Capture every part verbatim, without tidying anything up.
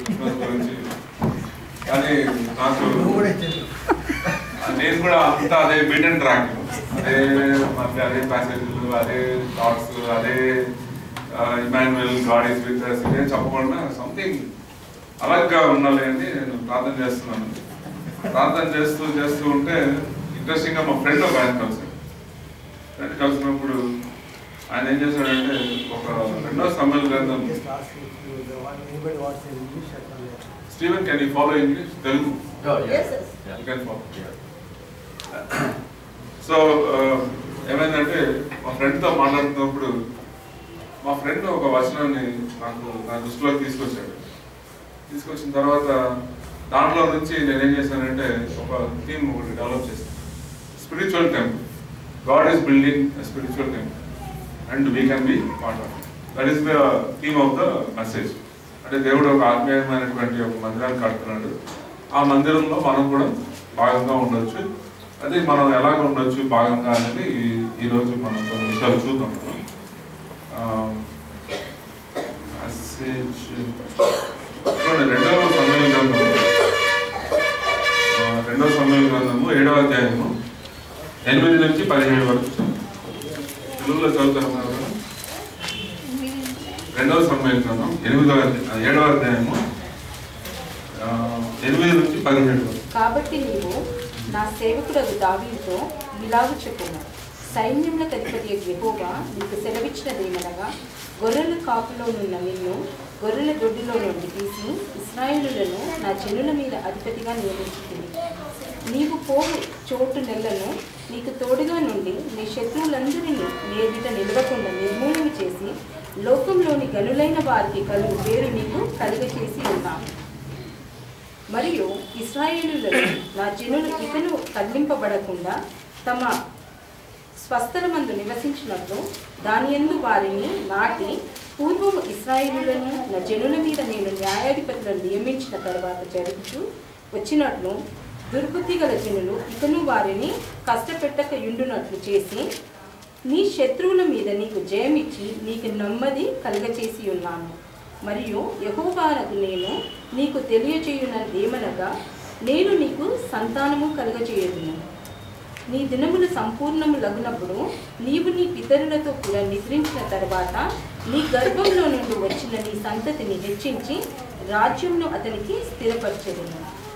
Christmas గురించి. కానీ నాకు నేను కూడా అంతా అదే బీట్ అండ్ ట్రాక్, అదే మళ్ళీ అదే ప్యాసేజ్లు, అదే థాట్స్, అదే Emmanuel God is with us ఇదే చెప్పకుండా సంథింగ్ అలాగా ఉండాలి అని నేను ప్రార్థన చేస్తున్నాను. ప్రార్థన చేస్తూ చేస్తూ ఉంటే ఇంట్రెస్టింగ్గా మా ఫ్రెండ్ ఒక ఆయన కలిసాడు. ఫ్రెండ్ కలిసినప్పుడు ఆయన ఏం చేశాడంటే ఒక రెండో సమయాల గ్రంథం, Steven can you follow English Telugu? You can follow. So ఏమైందంటే మా ఫ్రెండ్తో మాట్లాడుతున్నప్పుడు మా ఫ్రెండ్ ఒక వచనాన్ని నాకు నా దృష్టిలోకి తీసుకొచ్చాడు. తీసుకొచ్చిన తర్వాత దాంట్లో నుంచి నేనేం చేశానంటే ఒక థీమ్ ఒకటి డెవలప్ చేశాను. Spiritual temple, God is building a spiritual temple and we can be part of it. That is the theme of the message. అంటే దేవుడు ఒక ఆత్మీయమైనటువంటి ఒక మందిరాన్ని కడుతున్నాడు, ఆ మందిరంలో మనం కూడా భాగంగా ఉండొచ్చు. అది మనం ఎలాగ ఉండొచ్చు భాగంగా అనేది ఈరోజు మనం కొన్ని విషయాలు చూద్దాం. మెసేజ్ రెండవ సమయ గ్రంథము రెండవ సమయ గ్రంథము ఏడవ అధ్యాయము ఎనిమిది నుంచి పదిహేడు వరకు తెలుగులో చదువుతారు కదా. రెండవ సమయ గ్రంథం ఎనిమిదవ ఏడవ అధ్యాయము ఎనిమిది నుంచి పదిహేడు వరకు. కాబట్టి నీవు నా సేవకుడు దావీదుతో ఇలాగ చెప్పున్నావు, సైన్యములకు అధిపతి యెహోవా నీకు సెలవిచ్చినదేమనగా, గొర్రెల కాపులోనున్న నిన్ను గొర్రెల దొడ్డిలో నుండి తీసి ఇశ్రాయేలులను నా జనుల మీద అధిపతిగా నియమించుతుంది. నీవు పోవు చోటు నెలను నీకు తోడుగా నుండి నీ శత్రువులందరినీ నీ ఎదుట నిలవకుండా నిర్మూలన చేసి లోకంలోని గనులైన వారికి కలుగు పేరు నీకు కలుగచేసి ఉన్నాను. మరియు ఇశ్రాయేలులను నా జనులు ఇకను కదిలింపబడకుండా తమ స్వస్థలమందు నివసించినట్లు దాని యందు వారిని నాటి, పూర్వము ఇశ్రాయేలులను నా జనుల మీద నేను న్యాయాధిపతులను నియమించిన తర్వాత జరుగుతూ వచ్చినట్లు దుర్బుద్ధి గల జనులు ఇకను వారిని కష్టపెట్టక యుండునట్లు చేసి నీ శత్రువుల మీద నీకు జయమిచ్చి నీకు నెమ్మది కలుగచేసి ఉన్నాను. మరియు యెహోవానకు నేను నీకు తెలియచేయునదేమనగా, నేను నీకు సంతానము కలుగచేయుదును. నీ దినములు సంపూర్ణము లగునప్పుడు నీవు నీ పితరులతో కూడా నిద్రించిన తర్వాత నీ గర్భంలో నుండి వచ్చిన నీ సంతతిని హెచ్చించి రాజ్యంను అతనికి స్థిరపరచెదను.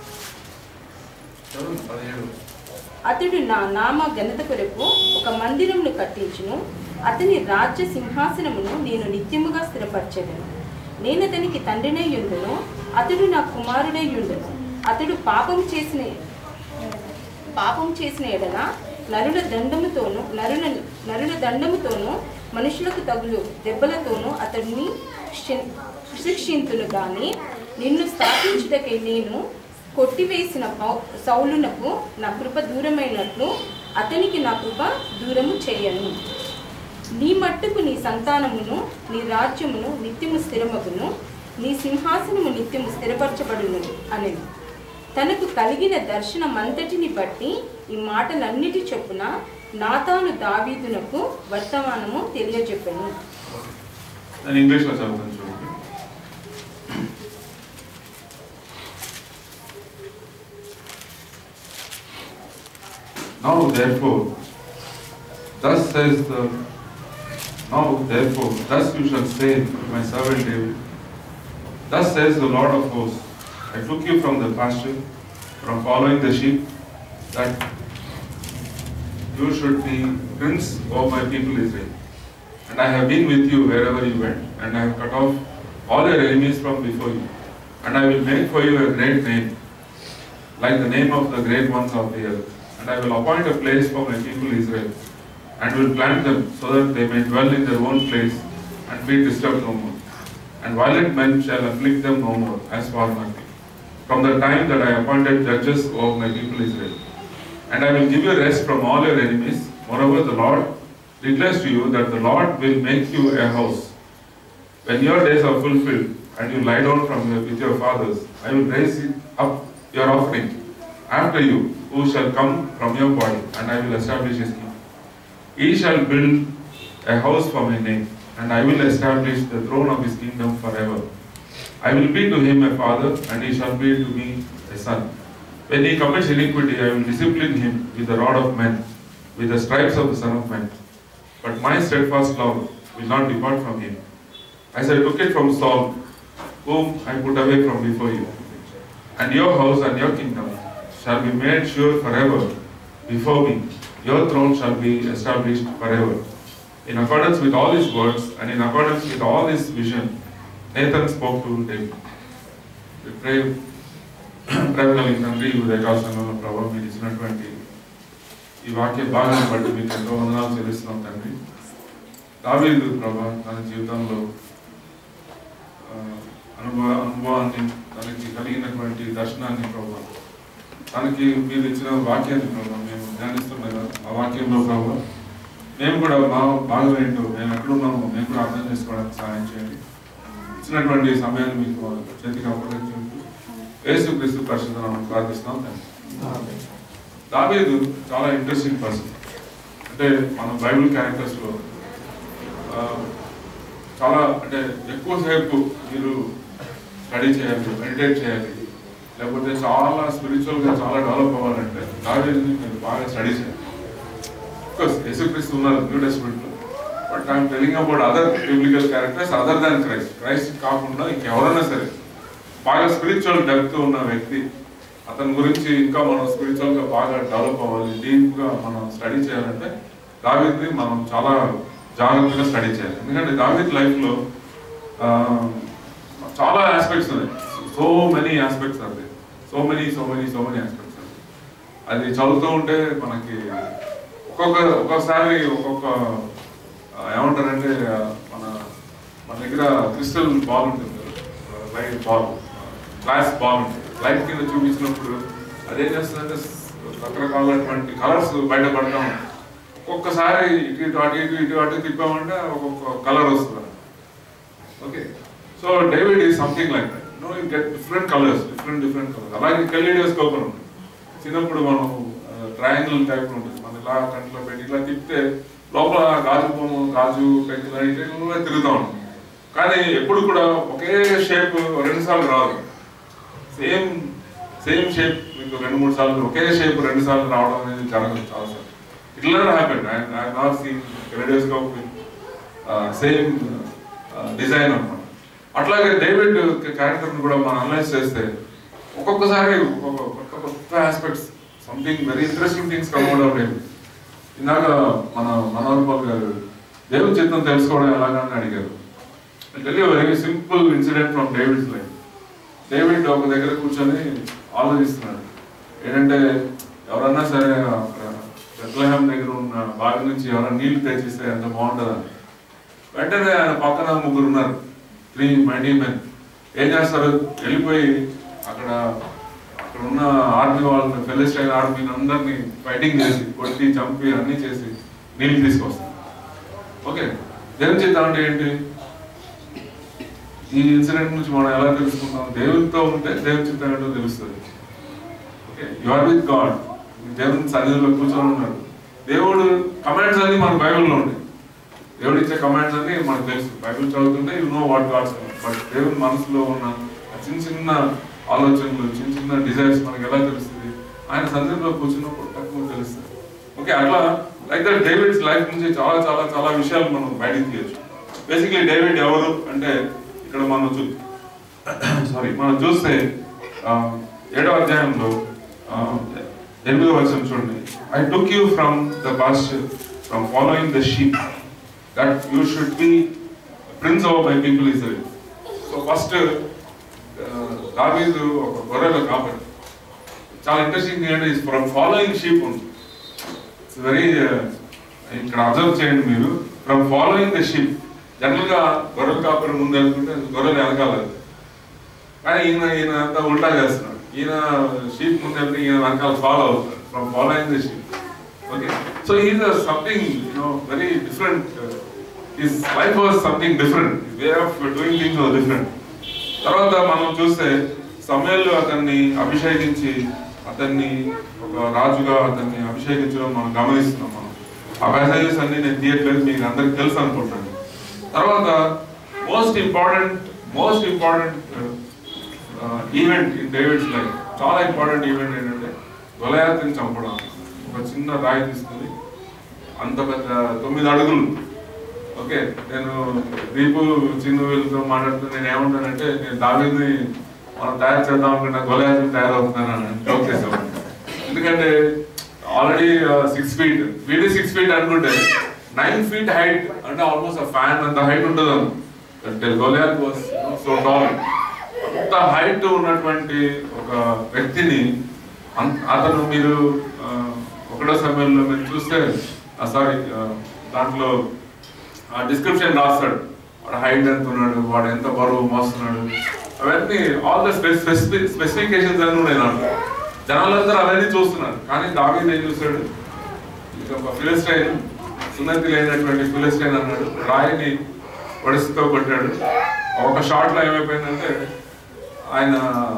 అతడు నా నామ ఘనత కొరకు ఒక మందిరమును కట్టించును, అతని రాజ్య సింహాసనమును నేను నిత్యముగా స్థిరపరచెదను. నేను అతనికి తండ్రినై యుండును, అతడు నా కుమారుడై యుండును. అతడు పాపం చేసిన పాపం చేసిన ఎడల నరుల దండముతోనూ నరుల నరుల దండముతోనూ మనుషులకు తగులు దెబ్బలతోనూ అతడిని శిక్షింతును. కానీ నిన్ను స్థాపించుటకై నేను కొట్టివేసిన సౌలునకు నా కృప దూరమైనట్లు అతనికి నా కృప దూరము చేయను. నీ మట్టుకు నీ సంతానమును నీ రాజ్యమును నిత్యము స్థిరమగును, నీ సింహాసనము నిత్యము స్థిరపరచబడును అనేది. తనకు కలిగిన దర్శనమంతటిని బట్టి ఈ మాటలన్నిటి చొప్పున నాతాను దావీదునకు వర్తమానము తెలియజెప్పెను. ఇంగ్లీష్లో చదువుతాను చూడండి. Now therefore, thus says the now therefore, thus you shall say to my servant David, thus says the Lord of hosts, I took you from the pasture, from following the sheep, that you should be prince over my people Israel. And I have been with you wherever you went, and I have cut off all your enemies from before you. And I will make for you a great name, like the name of the great ones of the earth. And I will appoint a place for my people Israel, and will plant them so that they may dwell in their own place and be disturbed no more. And violent men shall afflict them no more, as formerly, from the time that I appointed judges over my people Israel. And I will give you rest from all your enemies. Moreover, the Lord declares to you that the Lord will make you a house. When your days are fulfilled, and you lie down from your, with your fathers, I will raise up your offering after you, who shall come from your body, and I will establish his kingdom. He shall build a house for my name, and I will establish the throne of his kingdom forever. I will be to him a father, and he shall be to me a son. When he commits iniquity, I will discipline him with the rod of men, with the stripes of the Son of Man. But my steadfast love will not depart from him, as I took it from Saul, whom I put away from before you. And your house and your kingdom shall be made sure forever before me. Your throne shall be established forever. In accordance with all his words and in accordance with all his vision, Nathan spoke to David. We pray, ప్రేమ కలిగిన తండ్రి, ఉదయకాల సమయంలో ప్రభావం మీరు ఇచ్చినటువంటి ఈ వాక్య భాగాన్ని బట్టి మీకు ఎంతో వందనాలు చెల్లిస్తున్నాం తండ్రి. దావీదు ప్రభా తన జీవితంలో అనుభవ అనుభవాన్ని తనకి కలిగినటువంటి దర్శనాన్ని ప్రభా తనకి మీరు ఇచ్చిన వాక్యాన్ని ప్రభా మేము ధ్యానిస్తున్నాం. ఆ వాక్యంలో ప్రభా మేము కూడా మా భాగం ఏంటో, మేము ఎక్కడున్నామో మేము కూడా అర్థం చేసుకోవడానికి సహాయం చేయండి. ఇచ్చినటువంటి సమయాన్ని మీకు చేతికి అప్పగించుకుంటూ యేసుక్రీస్తు పరిశుద్ధ నామమున ప్రార్థిస్తున్నాం తండ్రి. దావీదు చాలా ఇంట్రెస్టింగ్ పర్సన్. అంటే మన బైబిల్ క్యారెక్టర్స్లో చాలా అంటే ఎక్కువసేపు మీరు స్టడీ చేయాలి, మెడిటేట్ చేయాలి, లేకపోతే చాలా స్పిరిచువల్గా చాలా డెవలప్ అవ్వాలంటే దావీదుని మీరు బాగా స్టడీ చేయాలి. కోర్స్ యేసుక్రీస్తు ఉన్నారు న్యూ టెస్టమెంట్లో, but I'm telling about other biblical characters other than Christ. Christ కాకుండా ఇంకెవరైనా సరే బాగా స్పిరిచువల్ డెప్త్ ఉన్న వ్యక్తి, అతని గురించి ఇంకా మనం స్పిరిచువల్గా బాగా డెవలప్ అవ్వాలి, డీప్గా మనం స్టడీ చేయాలంటే దావీదుని మనం చాలా జాగ్రత్తగా స్టడీ చేయాలి. ఎందుకంటే దావీదు లైఫ్లో చాలా ఆస్పెక్ట్స్ ఉన్నాయి. సో మెనీ ఆస్పెక్ట్స్ అది so many so many so many aspects అది అది చదువుతూ ఉంటే మనకి ఒక్కొక్క ఒక్కొక్కసారి ఒక్కొక్క ఏమంటారంటే మన మన దగ్గర క్రిస్టల్ బాల్ ఉంటుంది, లైట్ బాల్, గ్లాస్ బాల్ ఉంటుంది. లైట్ కింద చూపించినప్పుడు అదేం చేస్తుందంటే రకరకాలైనటువంటి కలర్స్ బయటపడతాం. ఒక్కొక్కసారి ఇటు ఇటు అటు ఇటు ఇటు అటు తిప్పామంటే ఒక్కొక్క కలర్ వస్తుంది. Okay, so David is something like that. No you get different colours, different different colours. అలాగే కెలిడోస్కోప్ అని ఉంటుంది. చిన్నప్పుడు మనం ట్రయాంగిల్ టైప్ ఉంటుంది, మన ఇలా కంట్లో పెట్టి ఇలా తిప్పితే లోపల గాజు బొమ్మ, గాజు పెంకులు ఇట్లా తిరుగుతూ ఉంటుంది. కానీ ఎప్పుడు కూడా ఒకే షేప్ రెండు సార్లు రాదు. సేమ్ సేమ్ షేప్ మీకు రెండు మూడు సార్లు ఒకే షేప్ రెండు సార్లు రావడం అనేది జరగదు చాలాసార్లు. It will never happen. I, I have not seen kaleidoscope with uh, same uh, design అన్నమాట. అట్లాగే డేవిడ్ క్యారెక్టర్ని కూడా మనం అనలైజ్ చేస్తే ఒక్కొక్కసారి ఒక్కొక్క కొత్త కొత్త aspects, something very interesting things come out of David. ఇందాక మన మనోహర్ గారు దేవుని చిత్తం తెలుసుకోవడం ఎలాగని అడిగారు. Tell you very simple incident from David's life. David ఒక దగ్గర కూర్చొని ఆలోచిస్తున్నాడు. ఏంటంటే ఎవరన్నా సరే బెత్లెహేమ్ దగ్గర ఉన్న బావి నుంచి ఎవరైనా నీళ్లు తెచ్చిస్తే ఎంత బాగుంటుందని. వెంటనే ఆయన పక్కన ముగ్గురు ఉన్నారు, త్రీ మైటీ మెన్. ఏం చేస్తారు, వెళ్ళిపోయి అక్కడ అక్కడ ఉన్న ఆర్మీ వాళ్ళని, ఫిలిస్టైన్ ఆర్మీని అందరినీ ఫైటింగ్ చేసి కొట్టి చంపి అన్నీ చేసి నీళ్ళు తీసుకొస్తారు. ఓకే, దేవుని చిత్తం అంటే ఏంటి? ఈ ఇన్సిడెంట్ నుంచి మనం ఎలా తెలుసుకుంటాం? దేవునితో ఉంటే దేవుని చిత్తం ఏంటో తెలుస్తుంది. Okay, you are with God, దేవుని సన్నిధిలో కూర్చొని ఉన్నాడు. దేవుడు కమాండ్స్ అన్ని మన బైబిల్లో ఉంటాయి. దేవుడు ఇచ్చే కమాండ్స్ అన్ని మనకు తెలుసు. బైబిల్ చదువుతుంటే you know what God's. But దేవుని మనసులో ఉన్న చిన్న చిన్న ఆలోచనలు, చిన్న చిన్న డిజైర్స్ మనకి ఎలా తెలుస్తుంది? ఆయన సన్నిధిలో కూర్చున్నప్పుడు తక్కువ తెలుస్తుంది. ఓకే, అట్లా లైక్ దట్ డేవిడ్స్ లైఫ్ నుంచి చాలా చాలా చాలా విషయాలు మనం బయటకు తీయచ్చు. బేసిక్లీ డేవిడ్ ఎవరు అంటే ఇక్కడ మనం చూ సారీ మనం చూస్తే ఏడో అధ్యాయంలో ఎనిమిదో వచనం చూడండి. I took you from the pasture, from following the sheep, that you should be prince over my people Israel. So first దావీదు ఒక గొర్రెల కాపరి. చాలా ఇంట్రెస్టింగ్ ఏంటంటే ఇస్ ఫ్రమ్ ఫాలోయింగ్ షీప్ ఉంది. ఇట్స్ వెరీ ఇక్కడ అబ్జర్వ్ చేయండి మీరు, ఫ్రమ్ ఫాలోయింగ్ ద షీప్. జనరల్గా గొర్రెల కాపరి ముందు వెళ్తుంటే గొర్రెలు వెనకాల, కానీ ఈయన ఈయన అంతా ఉల్టా చేస్తున్నాడు. ఈయన షీప్ ముందు వెళ్తే ఈయన వెనకాల ఫాలో అవుతాడు. From following the sheep. Okay, so he is something, you know, very different. Uh, his life was something different. His way of doing things was different. తర్వాత మనం చూస్తే సమూయేలు అతన్ని అభిషేకించి అతన్ని ఒక రాజుగా అతన్ని అభిషేకించడం మనం గమనిస్తున్నాం. మనం ఆ మెసేజెస్ అన్ని నేను తీయట్లేదు, మీకు అందరికి తెలుసు అనుకుంటాను. తర్వాత most important most important event in David's life, చాలా ఇంపార్టెంట్ ఈవెంట్ ఏంటంటే గొలియాతుని చంపడం. ఒక చిన్న రాయి తీసుకుని అంత పెద్ద తొమ్మిది అడుగులు. ఓకే, నేను దీపు చిన్న వీళ్ళతో మాట్లాడుతూ నేను ఏమంటానంటే నేను దావీదుని మనం తయారు చేద్దాం అనుకున్నా గొలియాతుని తయారవుతున్నాను జోక్ చేసాం. ఎందుకంటే ఆల్రెడీ సిక్స్ ఫీట్ వీడి సిక్స్ ఫీట్ అనుకుంటే నైన్ ఫీట్ హైట్ అంటే ఆల్మోస్ట్ ఆ ఫ్యాన్ అంత హైట్ ఉంటుంది. అంటే గొలియాత్ వాస్ సో టాల్. అంత హైట్ ఉన్నటువంటి ఒక వ్యక్తిని అతను మీరు ఒకటో సమయంలో మీరు చూస్తే సారీ దాంట్లో డిస్క్రిప్షన్ రాస్తాడు, వాడు హైట్ ఎంత ఉన్నాడు, వాడు ఎంత బరువు మోస్తున్నాడు, అవన్నీ ఆల్ ద స్పెసిఫిక్ స్పెసిఫికేషన్స్ అన్నీ ఉన్నాయి నాకు. జనాలందరూ అవన్నీ చూస్తున్నారు. కానీ దావీదు ఏం చూశాడు, ఒక ఫిలిస్టైన్, సున్నతి లేనటువంటి ఫిలిస్టైన్ అన్నాడు, రాయిని వడిసితో కొట్టాడు. ఒక షాట్ లో ఏమైపోయిందంటే ఆయన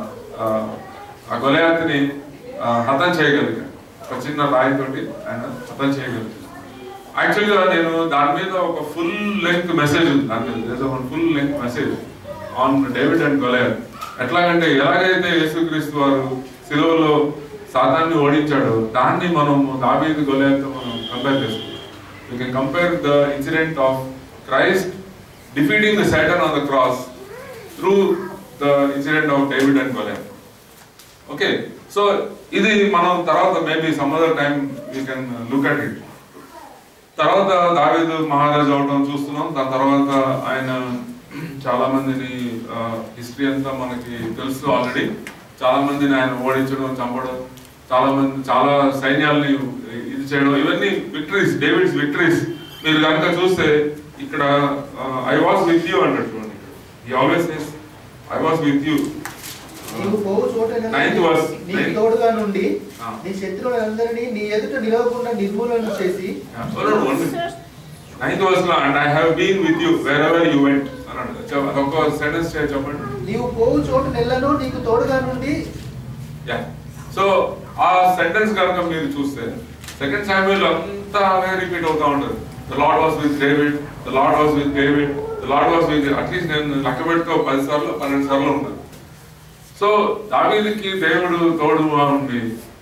ఆ గొలియాతుని హతం చేయగలిగాడు. ఒక చిన్న రాయితోటి ఆయన హతం చేయగలిగాడు. యాక్చువల్గా నేను దాని మీద ఒక ఫుల్ లెంగ్త్ మెసేజ్ ఉంది, దాని మీద full length message on David and Goliath. ఎట్లాగంటే ఎలాగైతే యేసుక్రీస్తు వారు సిలువలో సాతాన్ని ఓడించాడో దాన్ని మనం దావీదు గొలియాత్తో మనం కంపేర్ చేసుకుంటాం. We can compare the incident of Christ defeating the Satan on the cross through the incident of David and Goliath. Okay, so ఇది మనం తర్వాత maybe some other time we can look at it. తర్వాత దావీదు మహారాజు అవడం చూస్తున్నాం. దాని తర్వాత ఆయన చాలా మందిని హిస్టరీ అంతా మనకి తెలుసు ఆల్రెడీ. చాలా మందిని ఆయన ఓడించడం, చంపడం, చాలా మంది చాలా సైన్యాలని ఇది చేయడం, ఇవన్నీ విక్టరీస్, డేవిడ్స్ విక్టరీస్. మీరు కనుక చూస్తే ఇక్కడ ఐ వాస్ విత్ యూ అన్నట్టు he always says I was with you. నీవు పోవు చోటనైతే నీకు తోడుగా నుండి నీ శత్రువులందరినీ నీ ఎదుట నిలవకుండా నిర్మూలన చేసి నైన్త్ వర్స్ లో and I have been with you wherever you went అన్నాడు. ఒక సెంటెన్స్ చెప్పండి. నీవు పోవు చోటు నెలను నీకు తోడుగా నుండి. యా, సో ఆ సెంటెన్స్ కనుక మీరు చూస్తే సెకండ్ సామ్యూయల్ అంతా అవే రిపీట్ అవుతా ఉంటుంది. The lord was with David, the lord was with David, the lord was with, at least నేను లెక్క పెట్టుకో పది సార్లు పన్నెండు సార్లు ఉంటుంది. సో దావీదుకి దేవుడు తోడుగా ఉండి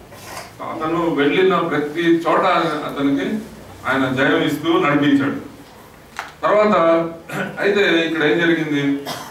అతను వెళ్ళిన ప్రతి చోట అతనికి ఆయన జయం ఇస్తూ నడిపించాడు. తర్వాత అయితే ఇక్కడ ఏం జరిగింది,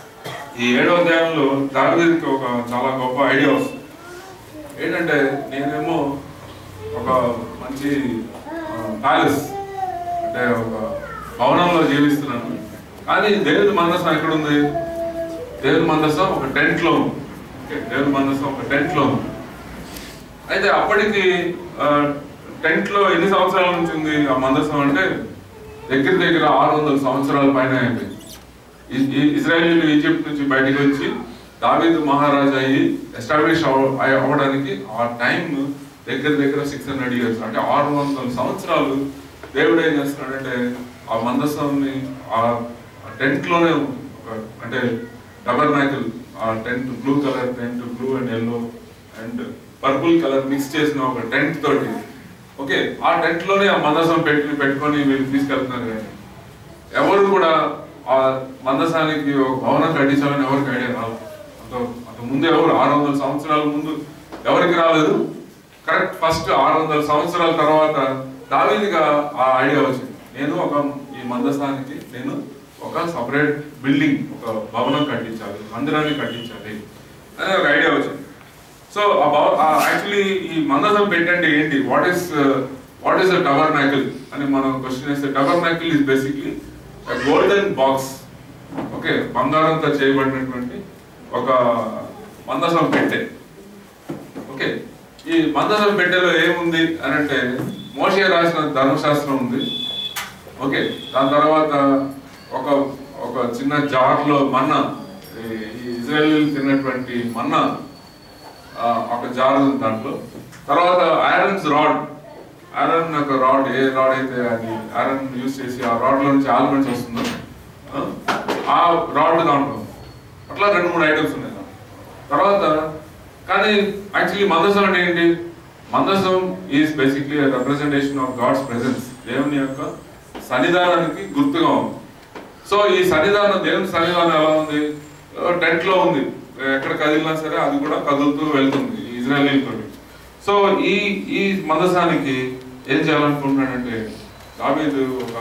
ఈ ఏడవ అధ్యాయంలో దావీదుకి ఒక చాలా గొప్ప ఐడియా వస్తుంది. ఏంటంటే నేనేమో ఒక మంచి ప్యాలెస్ అంటే ఒక భవనంలో జీవిస్తున్నాను, కానీ దేవుని మందసం ఎక్కడుంది? దేవుని మందసం ఒక టెంట్ లో ఉంది. దేవుని మందసం ఒక టెంట్ లో ఉంది. అయితే అప్పటికి టెంట్ లో ఎన్ని సంవత్సరాల నుంచి ఉంది ఆ మందసం అంటే దగ్గర దగ్గర ఆరు వందల సంవత్సరాల పైన అయిపోయింది. ఇజ్రాయేలీలు ఈజిప్ట్ నుంచి బయటకు వచ్చి దావీదు మహారాజు అయ్యి ఎస్టాబ్లిష్ అవ్వడానికి ఆ టైం దగ్గర దగ్గర సిక్స్ హండ్రెడ్ ఇయర్స్ అంటే ఆరు వందల సంవత్సరాలు. దేవుడు ఏం చేస్తున్నాడంటే ఆ మందసాన్ని ఆ టెంట్ లోనే అంటే టబర్నాకిల్, ఆ tent blue colour tent, blue and yellow and purple colour mix చేసిన ఒక టెంట్ తోటి, ఓకే, ఆ టెంట్ లోనే ఆ మందసం పెట్టి పెట్టుకొని వీళ్ళు తీసుకెళ్తున్నారు. కానీ ఎవరు కూడా ఆ మందసానికి ఒక భవనం కట్టించాలని ఎవరికి ఐడియా రాదు. అంత ముందు ఎవరు ఆరు వందల సంవత్సరాల ముందు ఎవరికి రాలేదు. కరెక్ట్ ఫస్ట్ ఆరు వందల సంవత్సరాల తర్వాత దావీదుగా ఆ ఐడియా వచ్చింది. నేను ఒక ఈ మందసానికి నేను ఒక సపరేట్ బిల్డింగ్, ఒక భవనం కట్టించాలి, మందిరాన్ని కట్టించాలి అనే ఒక ఐడియా వచ్చింది. సో యాక్చువల్లీ ఈ మందసం పెట్టండి ఏంటి, what is what is the tabernacle అని మనం క్వశ్చన్ వేస్తే, tabernacle is basically golden box. Okay, బంగారంతో చేయబడినటువంటి ఒక మందసం పెట్టె. ఓకే, ఈ మందసం పెట్టెలో ఏముంది అని అంటే మోషే రాసిన ధర్మశాస్త్రం ఉంది. ఓకే, దాని తర్వాత ఒక ఒక చిన్న జార్లో మన్నా, ఈ ఇజ్రాయేలీలు తిన్నటువంటి మన్నా ఒక జార్ ఉంది దాంట్లో. తర్వాత ఐరన్స్ రాడ్, ఐరన్ ఒక రాడ్, ఏ రాడ్ అయితే అది ఐరన్ యూజ్ చేసి ఆ రాడ్ లో నుంచి ఆల్మండ్స్ వస్తుందో ఆ రాడ్ దాంట్లో. అట్లా రెండు మూడు ఐటమ్స్ ఉన్నాయి దాంట్లో. తర్వాత కానీ యాక్చువల్లీ మందసం అంటే ఏంటి? మందసం is basically representation of God's presence, దేవుని యొక్క సన్నిధానానికి గుర్తుగా ఉంది. సో ఈ సన్నిధానం, దేవుని సన్నిధానం ఎలా ఉంది? టెంట్ లో ఉంది. ఎక్కడ కదిలినా సరే అది కూడా కదులుతూ వెళ్తుంది ఇజ్రాయేలీతో. సో ఈ ఈ మందసానికి ఏం చేయాలనుకుంటున్నాడంటే దావీదు ఒక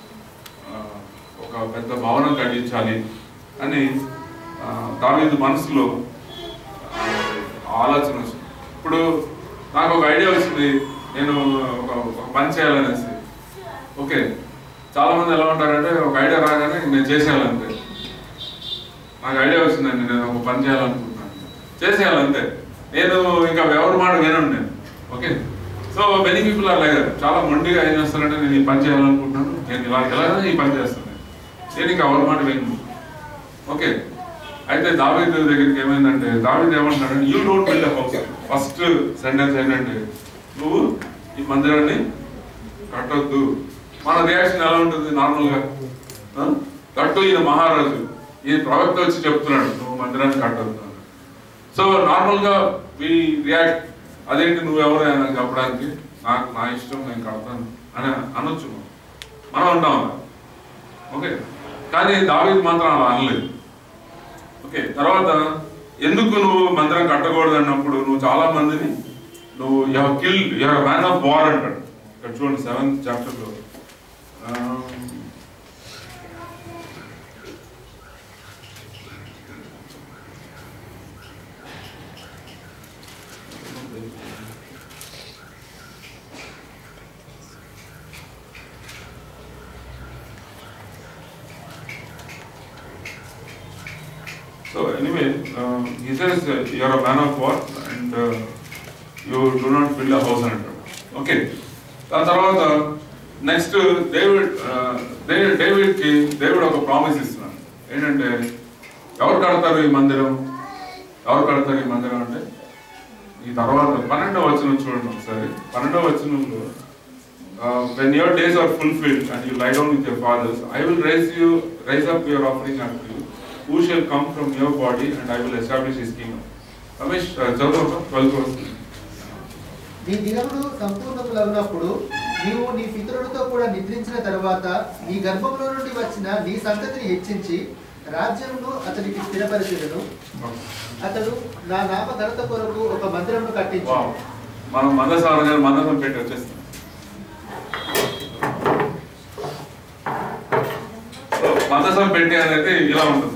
ఒక పెద్ద భవనం కట్టించాలి అని దావీదు మనసులో ఆలోచన వచ్చింది. ఇప్పుడు నాకు ఒక ఐడియా వచ్చింది, నేను ఒక ఒక పని చేయాలనేసి. ఓకే, చాలా మంది ఎలా ఉంటారంటే ఒక ఐడియా రాగానే నేను చేసేయాలంతే. నాకు ఐడియా వచ్చిందండి, నేను ఒక పని చేయాలనుకుంటున్నాను, చేసేయాలంతే, నేను ఇంకా ఎవరి మాట వినండి నేను. Okay, so many people are like చాలా మొండిగా ఏం చేస్తారంటే నేను ఈ పని చేయాలనుకుంటున్నాను, నేను ఇలా ఎలాగైనా ఈ పని చేస్తాను, నేను ఇంకా ఎవరి మాట విను. ఓకే, అయితే దావీదు దగ్గరికి ఏమైందంటే దావీదు ఏమంటున్నాడంటే you don't build a house. First sentence ఏంటంటే నువ్వు ఈ మందిరాన్ని కట్టొద్దు. మన రియాక్షన్ ఎలా ఉంటుంది నార్మల్గా? కట్టు, ఈయన మహారాజు, ఈ ప్రవక్త వచ్చి చెప్తున్నాడు నువ్వు మందిరాన్ని కట్టొద్దు. సో నార్మల్గా వి రియాక్ట్, అదేంటి నువ్వెవరు అని చెప్పడానికి, నాకు నా ఇష్టం నేను కడతాను అని అనొచ్చు మనం అంటాం. ఓకే, కానీ దావీదు మాత్రం అలా అనలేదు. ఓకే, తర్వాత ఎందుకు నువ్వు మందిరం కట్టకూడదు అన్నప్పుడు నువ్వు చాలా మందిని నువ్వు you have killed, you are man of war అంటాడు. ఇక్కడ చూడండి సెవెంత్ చాప్టర్లో So anyway, uh, he says uh, you are a man of war and uh, you do not build a house and okay. దాని తర్వాత next David David కి David ఒక promise ఇస్తున్నాడు. ఏంటంటే ఎవరు కడతారు ఈ మందిరం, ఎవరు కడతారు ఈ మందిరం అంటే ఈ తర్వాత పన్నెండవ వచనం చూడండి ఒకసారి. పన్నెండవ వచనంలో when your days are fulfilled and you lie down with your fathers, I will raise you raise up your offering unto you, who shall come from your body, and I will establish his kingdom. Ramesh, చదువు twelfth verse. నీ దినములు సంపూర్ణములగునప్పుడు నీవు నీ పితరులతో కూడా నిద్రించిన తర్వాత నీ గర్భంలో నుండి వచ్చిన నీ సంతతిని హెచ్చించి రాజ్యమును అతనికి స్థిరపరిచెదను. అతడు నా నామ ఘనత కొరకు ఒక మందిరమును కట్టించాడు. మనం మందసారంగా మందసం పెట్టి వచ్చేస్తాం. మందసం పెట్టి అనేది ఇలా ఉంటుంది.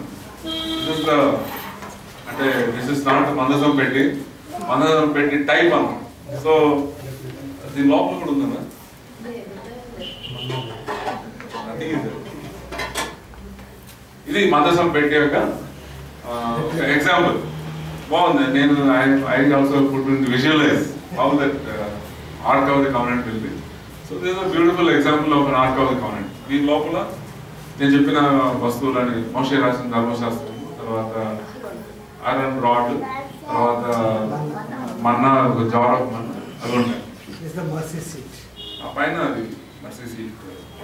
అంటే దిస్ ఇస్ నాట్ మందసం పెట్టి, మందసం పెట్టి టైప్ అన్నమాట. సో దీని లోపల కూడా ఉందా? ఇది మందసం పెట్టి యొక్క ఎగ్జాంపుల్. బాగుంది. నేను I also put in visualize how that ark of the covenant will be. So this is beautiful example of an ark of the covenant. దీని లోపల నేను చెప్పిన వస్తువులని మోషే రాసిన ధర్మశాస్త్రం, తర్వాత ఐరన్ రాడ్, తర్వాత మన్నా జార్ ఆఫ్ మన్నా అవి ఉంటాయి. ఆ పైన అది మర్సీ సీట్.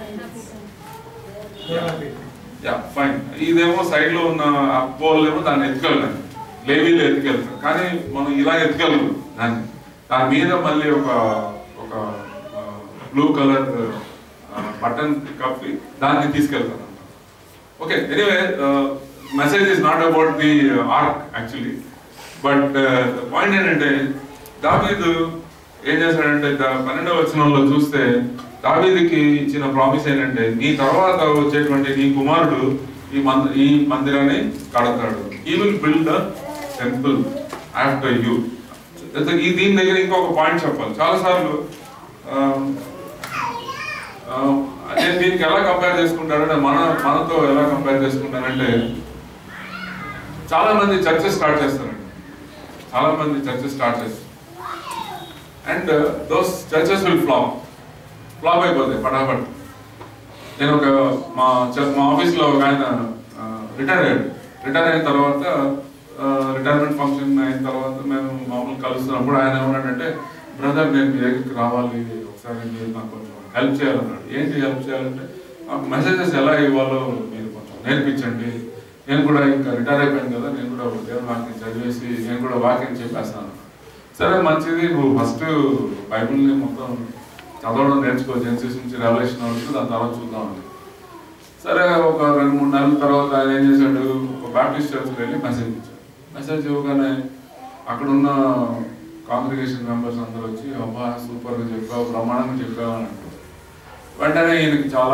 Ya fine. ఇదేమో సైడ్ లో ఉన్న పోల్ ఏమో దాన్ని ఎత్తుకెళ్ళాను, లేవీలో ఎత్తుకెళ్తాను. కానీ మనం ఇలా ఎత్తుకెళ్ళదు దాన్ని. దాని మీద మళ్ళీ ఒక ఒక బ్లూ కలర్ బటన్ కప్పి దాన్ని తీసుకెళ్తాను. Okay, anyway message is not about the ark actually, but point ఏంటంటే దావీదు ఏం చేశాడంటే పన్నెండవ వచనంలో చూస్తే దావీదుకి ఇచ్చిన ప్రామిస్ ఏంటంటే నీ తర్వాత వచ్చేటువంటి నీ కుమారుడు ఈ మంద ఈ మందిరాన్ని కడతాడు. He will build the temple after you. ఈ దీని దగ్గర ఇంకొక పాయింట్ చెప్పాలి. చాలాసార్లు నేను దీనికి ఎలా కంపేర్ చేసుకుంటానంటే మన మనతో ఎలా కంపేర్ చేసుకుంటానంటే చాలా మంది చర్చెస్ స్టార్ట్ చేస్తారండి. చాలా మంది చర్చెస్ స్టార్ట్ చేస్తారు and those churches will flop flop అయిపోతాయి పటాపట్. నేను ఒక మా మా ఆఫీస్లో ఒక ఆయన రిటైర్ అయ్యాడు. రిటైర్ అయిన తర్వాత రిటైర్మెంట్ ఫంక్షన్ అయిన తర్వాత మేము మామూలు కలుస్తున్నప్పుడు ఆయన ఏమన్నాడంటే, బ్రదర్ నేను మీ దగ్గరికి రావాలి, ఒకసారి మీరు నాకు కొంచెం హెల్ప్ చేయాలన్నాడు. ఏంటి హెల్ప్ చేయాలంటే నాకు మెసేజెస్ ఎలా ఇవ్వాలో మీరు కొంచెం నేర్పించండి. నేను కూడా ఇంకా రిటైర్ అయిపోయాను కదా, నేను కూడా దేవుని వాక్యం చదివేసి నేను కూడా వాక్యం చెప్పేస్తాను. సరే మంచిది, నువ్వు ఫస్ట్ బైబిల్ని మొత్తం చదవడం నేర్చుకో, జెన్సిస్ నుంచి రెవల్యూషన్ వరకు, దాని తర్వాత చూద్దామండి. సరే ఒక రెండు మూడు నెలల తర్వాత ఆయన ఏం చేశాడు, ఒక బాప్టిస్ట్ చర్చ్కి వెళ్ళి మెసేజ్ ఇచ్చాడు. మెసేజ్ ఇవ్వగానే అక్కడున్న కాంగ్రిగేషన్ మెంబర్స్ అందరూ వచ్చి అబ్బా సూపర్గా చెప్పావు, ప్రమాణంగా చెప్పావు అని అంటారు. వెంటనే ఈయనకి చాలా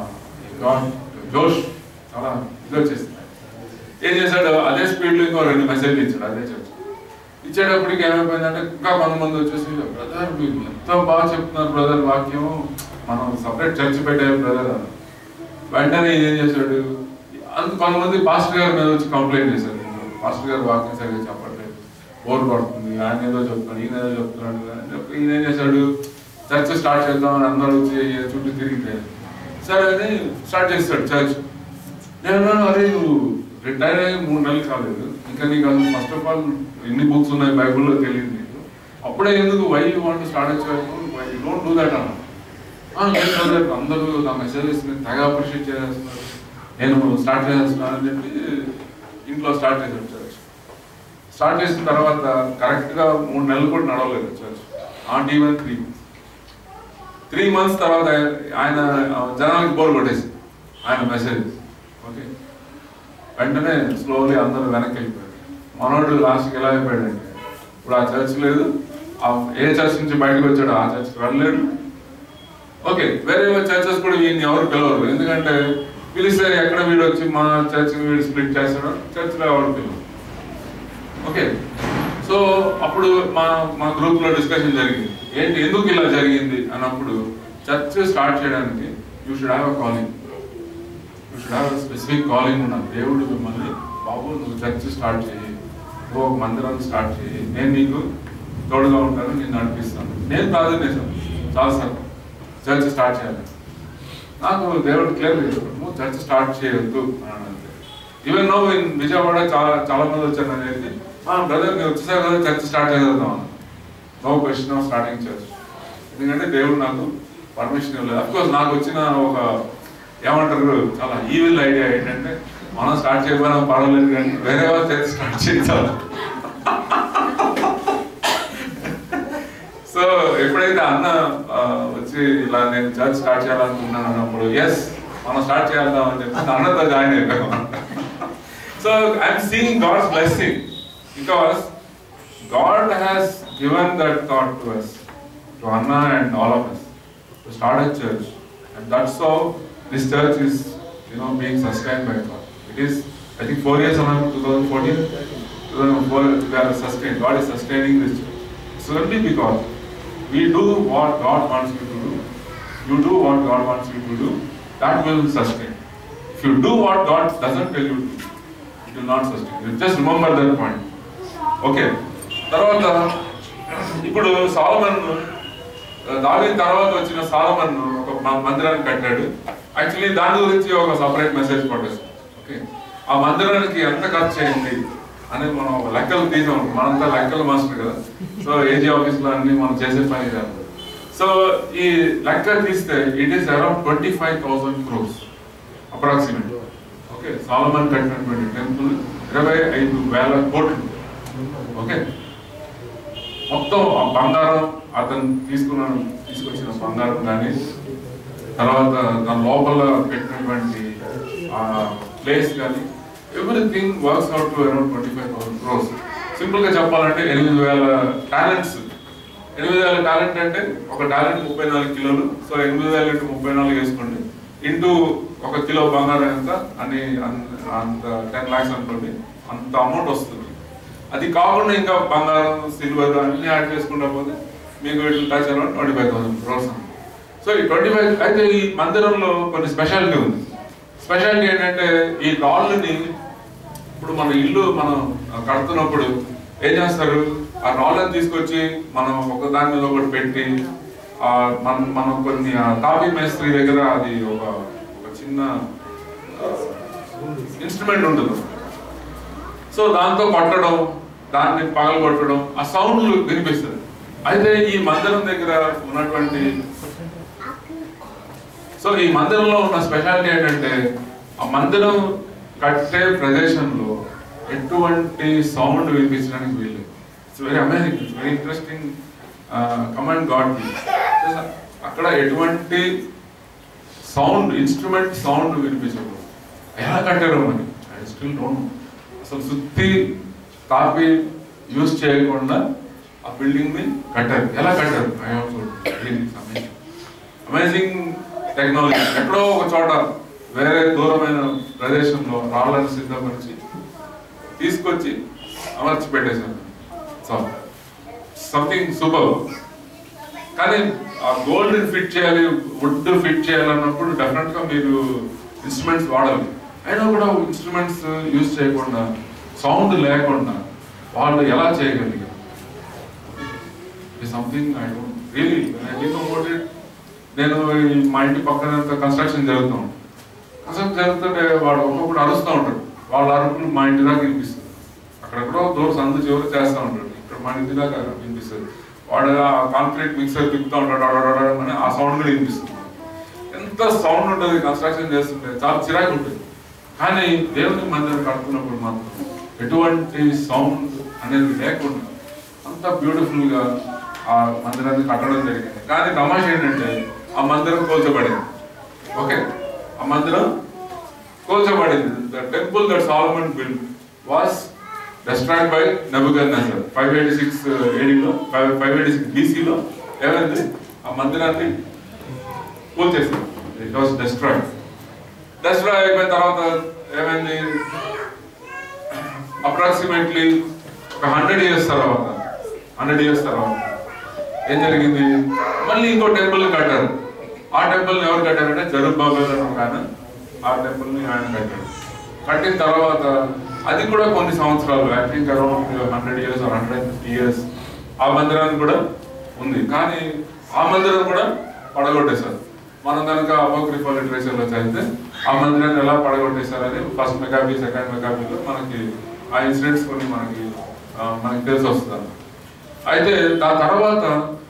జోష్, చాలా ఇది వచ్చేస్తుంది. ఏం చేశాడు, అదే స్పీడ్లో ఇంకో రెండు మెసేజ్లు ఇచ్చాడు. అదే చర్చ్ ఇచ్చేటప్పటికి ఏమైపోయిందంటే ఇంకా కొంతమంది వచ్చేసి బ్రదర్ మీరు ఎంతో బాగా చెప్తున్నారు బ్రదర్, వాక్యం మనం సపరేట్ చర్చ్ పెట్టారు బ్రదర్ అని. వెంటనే ఏం చేశాడు, అంత కొంతమంది పాస్టర్ గారి మీద వచ్చి కంప్లైంట్ చేశారు. పాస్టర్ గారు వాక్యం సరిగ్గా చెప్పట్లేదు, బోర్ పడుతుంది, ఆయన ఏదో చెప్తున్నాడు, ఈయన ఏదో చెప్తున్నాడు అని చెప్పి ఈయన ఏం చేశాడు, చర్చ్ స్టార్ట్ చేద్దామని అందరూ వచ్చి చుట్టూ తిరిగితే సరే అని స్టార్ట్ చేస్తాడు చర్చ్. నేను అరే నువ్వు రిటైర్ అయ్యి మూడు నెలలు కాలేదు, ఇంకా నీకు అసలు ఫస్ట్ ఆఫ్ ఆల్ ఎన్ని బుక్స్ ఉన్నాయి బైబుల్లో తెలియదు నీకు, అప్పుడే ఎందుకు వై యూ వాంట్ స్టార్ట్ వచ్చావు, why you don't do that అన్న. లేదు అందరూ నా మెసేజెస్ తెగ అప్రిషియేట్ చేస్తున్నారు, నేను స్టార్ట్ చేస్తున్నాను అని చెప్పి ఇంట్లో స్టార్ట్ చేశాడు చర్చ్. స్టార్ట్ చేసిన తర్వాత కరెక్ట్గా మూడు నెలలు కూడా నడవలేదు చర్చ్, ఆంటీ ఈవెన్ త్రీ త్రీ మంత్స్ తర్వాత ఆయన జనానికి బోర్ కొట్టేసి ఆయన మెసేజ్. ఓకే, వెంటనే స్లోలీ అందరూ వెనక్కి వెళ్ళిపోయారు. మనోడు లాస్ట్కి ఎలా అయిపోయాడంటే ఇప్పుడు ఆ చర్చ్ లేదు, ఏ చర్చ్ నుంచి బయటకు వచ్చాడు ఆ చర్చ్కి వెళ్ళలేడు. ఓకే, వేరే చర్చెస్ కూడా వీడిని ఎవరు పిలవరు, ఎందుకంటే పిలిస్తే ఎక్కడ వీడు వచ్చి మా చర్చ్ వీడు స్ప్లిట్ చేస్తాడో చర్చ్లో ఎవరు పిలవరు. ఓకే, సో అప్పుడు మా మా గ్రూప్లో డిస్కషన్ జరిగింది, ఏంటి ఎందుకు ఇలా జరిగింది అన్నప్పుడు చర్చ్ స్టార్ట్ చేయడానికి you should have a calling, you should have a specific calling ఉన్నది. దేవుడు మిమ్మల్ని బాబు నువ్వు చర్చ్ స్టార్ట్ చేయి, నువ్వు ఒక మందిరాన్ని స్టార్ట్ చేయి, నేను నీకు తోడుగా ఉంటాను, నేను నడిపిస్తాను. నేను ప్రార్థన చేశాను చాలా సార్ చర్చ్ స్టార్ట్ చేయాలి, నాకు దేవుడు క్లియర్ చేశాడు నువ్వు చర్చ్ స్టార్ట్ చేయొద్దు అని. ఈవెన్ నో ఇన్ విజయవాడ చాలా చాలా మంది వచ్చారు అనేది బ్రదర్ నేను వచ్చేసారు కదా చర్చ్ స్టార్ట్ చేద్దాం అన్న. No question of starting church, ఎందుకంటే దేవుడు నాకు పర్మిషన్ ఇవ్వలేదు. అఫ్కోర్స్ నాకు వచ్చిన ఒక ఏమంటారు చాలా ఈవిల్ ఐడియా ఏంటంటే మనం స్టార్ట్ చేయకపోయినా పర్వాలేదు కానీ వేరే వాళ్ళు చర్చ్ స్టార్ట్ చేయాలి. సో ఎప్పుడైతే అన్న వచ్చి ఇలా నేను చర్చ్ స్టార్ట్ చేయాలనుకున్నాను అన్నప్పుడు ఎస్ మనం స్టార్ట్ చేద్దాం అని చెప్పి అన్నతో జాయిన్ అయిపోయాం. So I'm seeing God's blessing because God has given that thought to us, to Anna and all of us, to start a church, and that's how this church is, you know, being sustained by God. It is, I think, four years around twenty fourteen, two thousand four, we are sustained. God is sustaining this church. So only because we do what God wants you to do, you do what God wants you to do, that will sustain. If you do what God doesn't tell you to do, it will not sustain. You just remember that point. ఓకే, తర్వాత ఇప్పుడు Solomon దావీదు తర్వాత వచ్చిన Solomon ఒక మందిరాన్ని కట్టాడు. Actually దాని గురించి ఒక సపరేట్ మెసేజ్ పట్టేస్తాం. ఓకే, ఆ మందిరానికి ఎంత ఖర్చు అయింది అనేది మనం ఒక లెక్కలు తీసాం. మనంతా లెక్కలు మాస్టర్ కదా, సో ఏజీ ఆఫీస్లో అన్ని మనం చేసే పని కాదు. సో ఈ లెక్క తీస్తే it is around twenty five thousand crores approximate. Okay, Solomon కట్టినటువంటి టెంపుల్ ఇరవై ఐదు వేల కోట్లు. ఓకే, మొత్తం ఆ బంగారం అతను తీసుకున్న తీసుకొచ్చిన బంగారం కానీ తర్వాత తన లోపల పెట్టినటువంటి ఆ ప్లేస్ కానీ everything works out to around twenty five thousand crores. సింపుల్గా చెప్పాలంటే ఎనిమిది వేల టాలెంట్స్. ఎనిమిది వేల టాలెంట్ అంటే ఒక టాలెంట్ ముప్పై నాలుగు కిలోలు. సో ఎనిమిది వేల ఇంటూ ముప్పై నాలుగు వేసుకోండి, ఇంటూ ఒక కిలో బంగారం ఎంత అని అంత టెన్ లాక్స్ అనుకోండి, అంత అమౌంట్ వస్తుంది. అది కాకుండా ఇంకా బంగారం సిల్వర్ అన్ని యాడ్ చేసుకుంటా పోతే మీకు వీటిని touch around twenty five thousand crores. So ఈ ట్వంటీ ఫైవ్ అయితే ఈ మందిరంలో కొన్ని స్పెషాలిటీ ఉంది. స్పెషాలిటీ ఏంటంటే ఈ రాళ్ళని ఇప్పుడు మన ఇల్లు మనం కడుతున్నప్పుడు ఏం చేస్తారు, ఆ రాళ్ళని తీసుకొచ్చి మనం ఒక దాని మీద ఒకటి పెట్టి మనం మనం కొన్ని తాపీ మేస్త్రి దగ్గర అది ఒక ఒక చిన్న ఇన్స్ట్రుమెంట్ ఉంటుంది. సో దాంతో కొట్టడం, దాన్ని పగల కొట్టడం, ఆ సౌండ్లు వినిపిస్తుంది. అయితే ఈ మందిరం దగ్గర ఉన్నటువంటి సో ఈ మందిరంలో ఉన్న స్పెషాలిటీ ఏంటంటే ఆ మందిరం కట్టే ప్రదేశంలో ఎటువంటి సౌండ్ వినిపించడానికి వీలు. It's very amazing, it's very interesting command God. అక్కడ ఎటువంటి సౌండ్ ఇన్స్ట్రుమెంట్ సౌండ్ వినిపించకూడదు. ఎలా కట్టారో మరి ఐ స్టిల్ డోంట్ నో. అసలు సుత్తి కాపీ యూజ్ చేయకుండా ఆ బిల్డింగ్ ని కట్టారు. ఎలా కట్టారు? I also amazing technology. ఎక్కడో ఒక చోట వేరే దూరమైన ప్రదేశంలో రాళ్ళని సిద్ధపరిచి తీసుకొచ్చి అమర్చి పెట్టేశారు. So something super. కానీ ఆ గోల్డ్ ఫిట్ చేయాలి, వుడ్ ఫిట్ చేయాలన్నప్పుడు డెఫినెట్ గా మీరు ఇన్స్ట్రుమెంట్స్ వాడాలి. అయినా కూడా ఇన్స్ట్రుమెంట్స్ యూజ్ చేయకుండా, సౌండ్ లేకుండా వాళ్ళు ఎలా చేయగలిగారు? Something I don't really I think about it. నేను మా ఇంటి పక్కన కన్స్ట్రక్షన్ జరుగుతాం. కన్స్ట్రక్షన్ జరుగుతుంటే వాడు ఒక్కొక్కటి అరుస్తూ ఉంటాడు. వాళ్ళ అరుపులు మా ఇంటి దాకా వినిపిస్తుంది. అక్కడెక్కడో దూరం సందు చివరి చేస్తూ ఉంటాడు. ఇక్కడ మా ఇంటి దాకా వినిపిస్తుంది. వాడు ఆ కాంక్రీట్ మిక్సర్ తిప్పుతూ ఉంటాడు అని ఆ సౌండ్ కూడా వినిపిస్తుంది. ఎంత సౌండ్ ఉంటుంది కన్స్ట్రక్షన్ చేస్తుంటే, చాలా చిరాకు ఉంటుంది. కానీ దేవుని మందిరం కడుతున్నప్పుడు మాత్రం ఎటువంటి సౌండ్ అనేది లేకుండా అంత బ్యూటిఫుల్ గా ఆ మందిరాన్ని కట్టడం జరిగింది. కానీ తమాష ఏంటంటే ఆ మందిరం కూల్చబడింది. ఓకే, ఆ మందిరం కూల్చబడింది. The temple that Solomon built was destroyed by Nebuchadnezzar five eighty-six A D లో five eighty-six B C లో ఏమైంది? ఆ మందిరాన్ని కూల్చేసారు. It was destroyed. డిస్ట్రాయ్ అయిపోయిన తర్వాత ఏమైంది? అప్రాక్సిమేట్లీ ఒక హండ్రెడ్ ఇయర్స్ తర్వాత హండ్రెడ్ ఇయర్స్ తర్వాత ఏం జరిగింది? మళ్ళీ ఇంకో టెంపుల్ కట్టారు. ఆ టెంపుల్ని ఎవరు కట్టారంటే జెరుబ్బాబెల్ అని ఒక ఆయన ఆ టెంపుల్ని ఆయన కట్టాడు. కట్టిన తర్వాత అది కూడా కొన్ని సంవత్సరాలు, I think around hundred years or hundred fifty years ఆ మందిరాన్ని కూడా ఉంది. కానీ ఆ మందిరం కూడా పడగొట్టేశారు. మనం కనుక అపోక్రిఫల్ లిటరేచర్లో చదివితే ఆ మందిరాన్ని ఎలా పడగొట్టేశారని ఫస్ట్ మెగాబీ సెకండ్ మెగాబీలో మనకి ఆ ఇన్సిడెంట్స్ కొన్ని మనకి మనకి తెలిసి వస్తుంది. అయితే దాని తర్వాత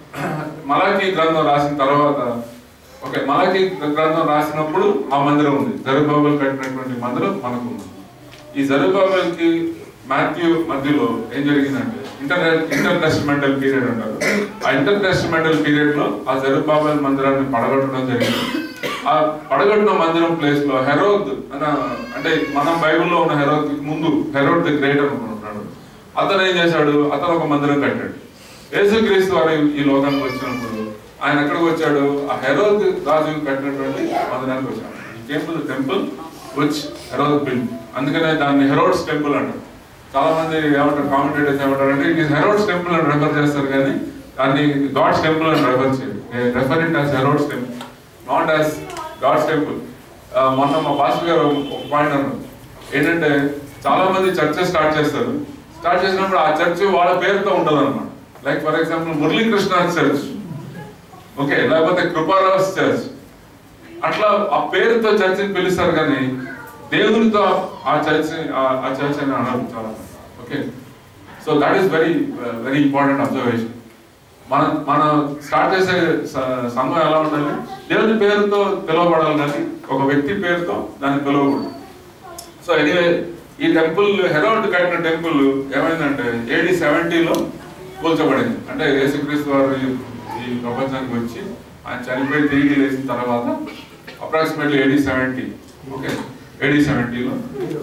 మలాకీ గ్రంథం రాసిన తర్వాత, ఓకే, మలాకీ గ్రంథం రాసినప్పుడు ఆ మందిరం ఉంది. జెరుబ్బాబెల్ కట్టినటువంటి మందిరం మనకు ఉంది. ఈ జెరుబ్బాబెల్ కి మాథ్యూ మధ్యలో ఏం జరిగిందంటే ఇంటర్ ఇంటర్ టెస్టమెంటల్ పీరియడ్ అంటారు. ఆ ఇంటర్ టెస్టమెంటల్ పీరియడ్ లో ఆ జెరుబ్బాబెల్ మందిరాన్ని పడగొట్టడం జరిగింది. ఆ పడగొట్టిన మందిరం ప్లేస్ లో హెరోద్ అన్న, అంటే మనం బైబిల్లో ఉన్న హెరోద్ ముందు హెరోద్ ది గ్రేట్ అనుకుంటున్నాడు. అతను ఏం చేశాడు? అతను ఒక మందిరం కట్టాడు. యేసుక్రీస్తు వారు ఈ లోకానికి వచ్చినప్పుడు ఆయన ఎక్కడికి వచ్చాడు? ఆ హెరోద్ రాజు కట్టినటువంటి మందిరానికి వచ్చాడు. ఈ temple temple which Herod built. అందుకనే దాన్ని హెరోడ్స్ టెంపుల్ అంటారు. చాలా మంది ఏమంటారు, కామెంటేటర్స్ ఏమంటారు అంటే ఇట్ ఈస్ హెరోడ్స్ టెంపుల్ అని రెఫర్ చేస్తారు, కానీ దాన్ని గాడ్స్ టెంపుల్ అని రెఫర్ చేయరు. Refer it as Herod's temple, not as God's temple. మొన్న మా పాస్టర్ గారు ఒక పాయింట్ అన్నారు ఏంటంటే, చాలా మంది చర్చెస్ స్టార్ట్ చేస్తారు. స్టార్ట్ చేసినప్పుడు ఆ చర్చ్ వాళ్ళ పేరుతో ఉంటుంది అనమాట. Like for example Muralikrishna church, okay, లేకపోతే కృపారావు చర్చ్, అట్లా ఆ పేరుతో చర్చిని పిలుస్తారు. కానీ దేవునితో ఆ చర్చ్ ఆ చర్చ్ అని అన్నారు చాలా. Okay, so that is very very important observation. మన మన స్టార్ట్ చేసే సంఘం ఎలా ఉండాలి? దేవుని పేరుతో పిలువబడాలి, కానీ ఒక వ్యక్తి పేరుతో దాన్ని పిలువకూడదు. సో ఎనీవే, ఈ టెంపుల్ హెరోడ్ కట్టిన టెంపుల్ ఏమైందంటే ఏడీ సెవెంటీలో కూల్చబడింది. అంటే యేసుక్రీస్తు వారు ఈ ప్రపంచానికి వచ్చి ఆయన చనిపోయి తిరిగి లేచిన తర్వాత approximately AD seventy okay AD సెవెంటీలో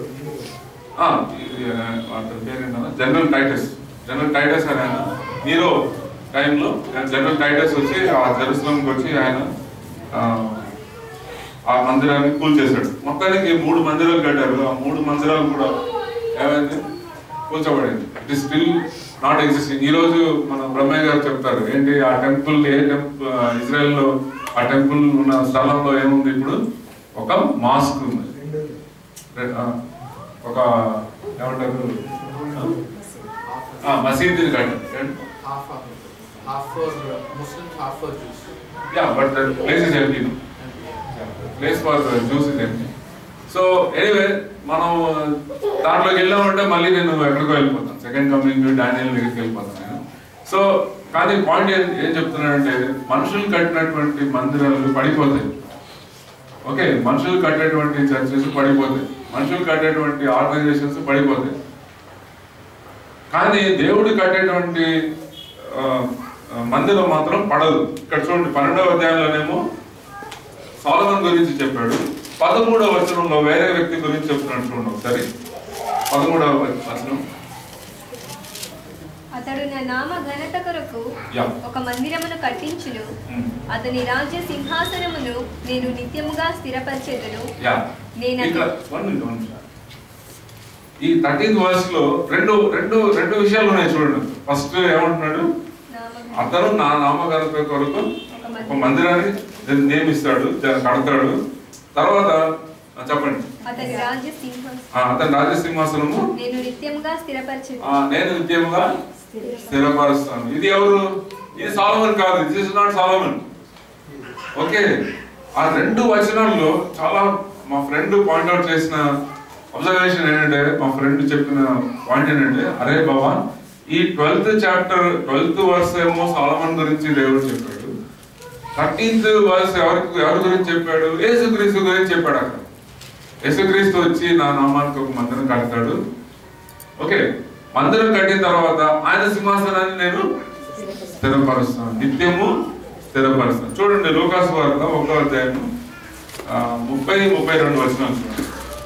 పేరేంటన్నా జనరల్ టైటస్ జనరల్ టైటస్ అని ఆయన నీరో టైంలో జనరల్ టైటస్ వచ్చి ఆ జెరూసలంకి వచ్చి ఆయన ఆ మందిరాన్ని కూల్చేశాడు. మొత్తానికి మూడు మందిరాలు కట్టారు. ఆ మూడు మందిరాలు కూడా ఏమైంది? కూల్చబడింది. It is still not existing. ఈ రోజు మన బ్రహ్మయ్య గారు చెప్తారు ఏంటి, ఆ టెంపుల్ ఏ టెంపుల్ ఇజ్రాయెల్ లో ఆ టెంపుల్ ఉన్న స్థలంలో ఏముంది? ఇప్పుడు ఒక మాస్క్ ఉంది, ఒక ఏమంటారు మసీదుని కట్టారు. Yeah, but the place is empty. The place for the Jews is empty. So anyway, మనం దాంట్లోకి వెళ్ళామంటే మళ్ళీ నేను ఎక్కడికో వెళ్ళిపోతాను, సెకండ్ కమింగ్ డానియల్ దగ్గరికి వెళ్ళిపోతాను నేను. సో కానీ పాయింట్ ఏం ఏం చెప్తున్నానంటే, మనుషులు కట్టినటువంటి మందిరాలు పడిపోతాయి. ఓకే, మనుషులు కట్టేటువంటి చర్చెస్ పడిపోతాయి, మనుషులు కట్టేటువంటి ఆర్గనైజేషన్స్ పడిపోతాయి. కానీ దేవుడు కట్టేటువంటి మందిరం మాత్రం పడదు. ఇక్కడ చూడండి, పన్నెండవ అధ్యాయంలోనేమో సొలొమోను గురించి చెప్పాడు. పదమూడవ వచనంలో వేరే వ్యక్తి గురించి చెప్తున్నాడు. చూడండి ఒకసారి, పదమూడవ వచనం. అతడు నా నామ ఘనత కొరకు Yeah. ఒక మందిరమును కట్టించును. Hmm. అతని రాజ్య సింహాసనమును నేను నిత్యముగా స్థిరపరచెదను. Yeah. నేను ఇక్కడ one minute, one minute. ఈ థర్టీన్త్ వర్స్ లో రెండు రెండు రెండు విషయాలు ఉన్నాయి చూడండి. ఫస్ట్ ఏమంటున్నాడు, నామ అతను నా నామఘనత కొరకు ఒక ఒక మందిరం మందిరాన్ని నియమిస్తాడు, కడతాడు. తర్వాత ఆ, చెప్పండి. అతని రాజ్య సింహాసనం ఆ, అతని రాజసింహాసనము నేను నిత్యముగా స్థిరపరచెదను. ఆ, నేను నిత్యముగా స్థిరపరుస్తాను. ఇది ఎవరు? ఇది సాలమన్ కాదు. This is not Solomon. Okay, ఆ రెండు వచనాల్లో చాలా మా ఫ్రెండ్ పాయింట్అవుట్ చేసిన అబ్జర్వేషన్ ఏంటంటే, మా ఫ్రెండ్ చెప్పిన పాయింట్ ఏంటంటే, అరే బాబా, ఈ ట్వెల్త్ చాప్టర్ ట్వెల్త్ వర్స్ ఏమో సాలమన్ గురించి దేవుడు చెప్పాడు, థర్టీన్త్ వర్స్ ఎవరికి ఎవరి గురించి చెప్పాడు? యేసుక్రీస్తు గురించి చెప్పాడు. అక్కడ యేసుక్రీస్తు వచ్చి నా నామానికి ఒక మందిరం కడతాడు. ఓకే, మందిరం కట్టిన తర్వాత ఆయన సింహాసనాన్ని నేను స్థిరపరుస్తాను, నిత్యము స్థిరపరుస్తాను. చూడండి, లూకాసు వార్త ఒకటో అధ్యాయం ముప్పై ముప్పై రెండు వచనాలు చూడండి.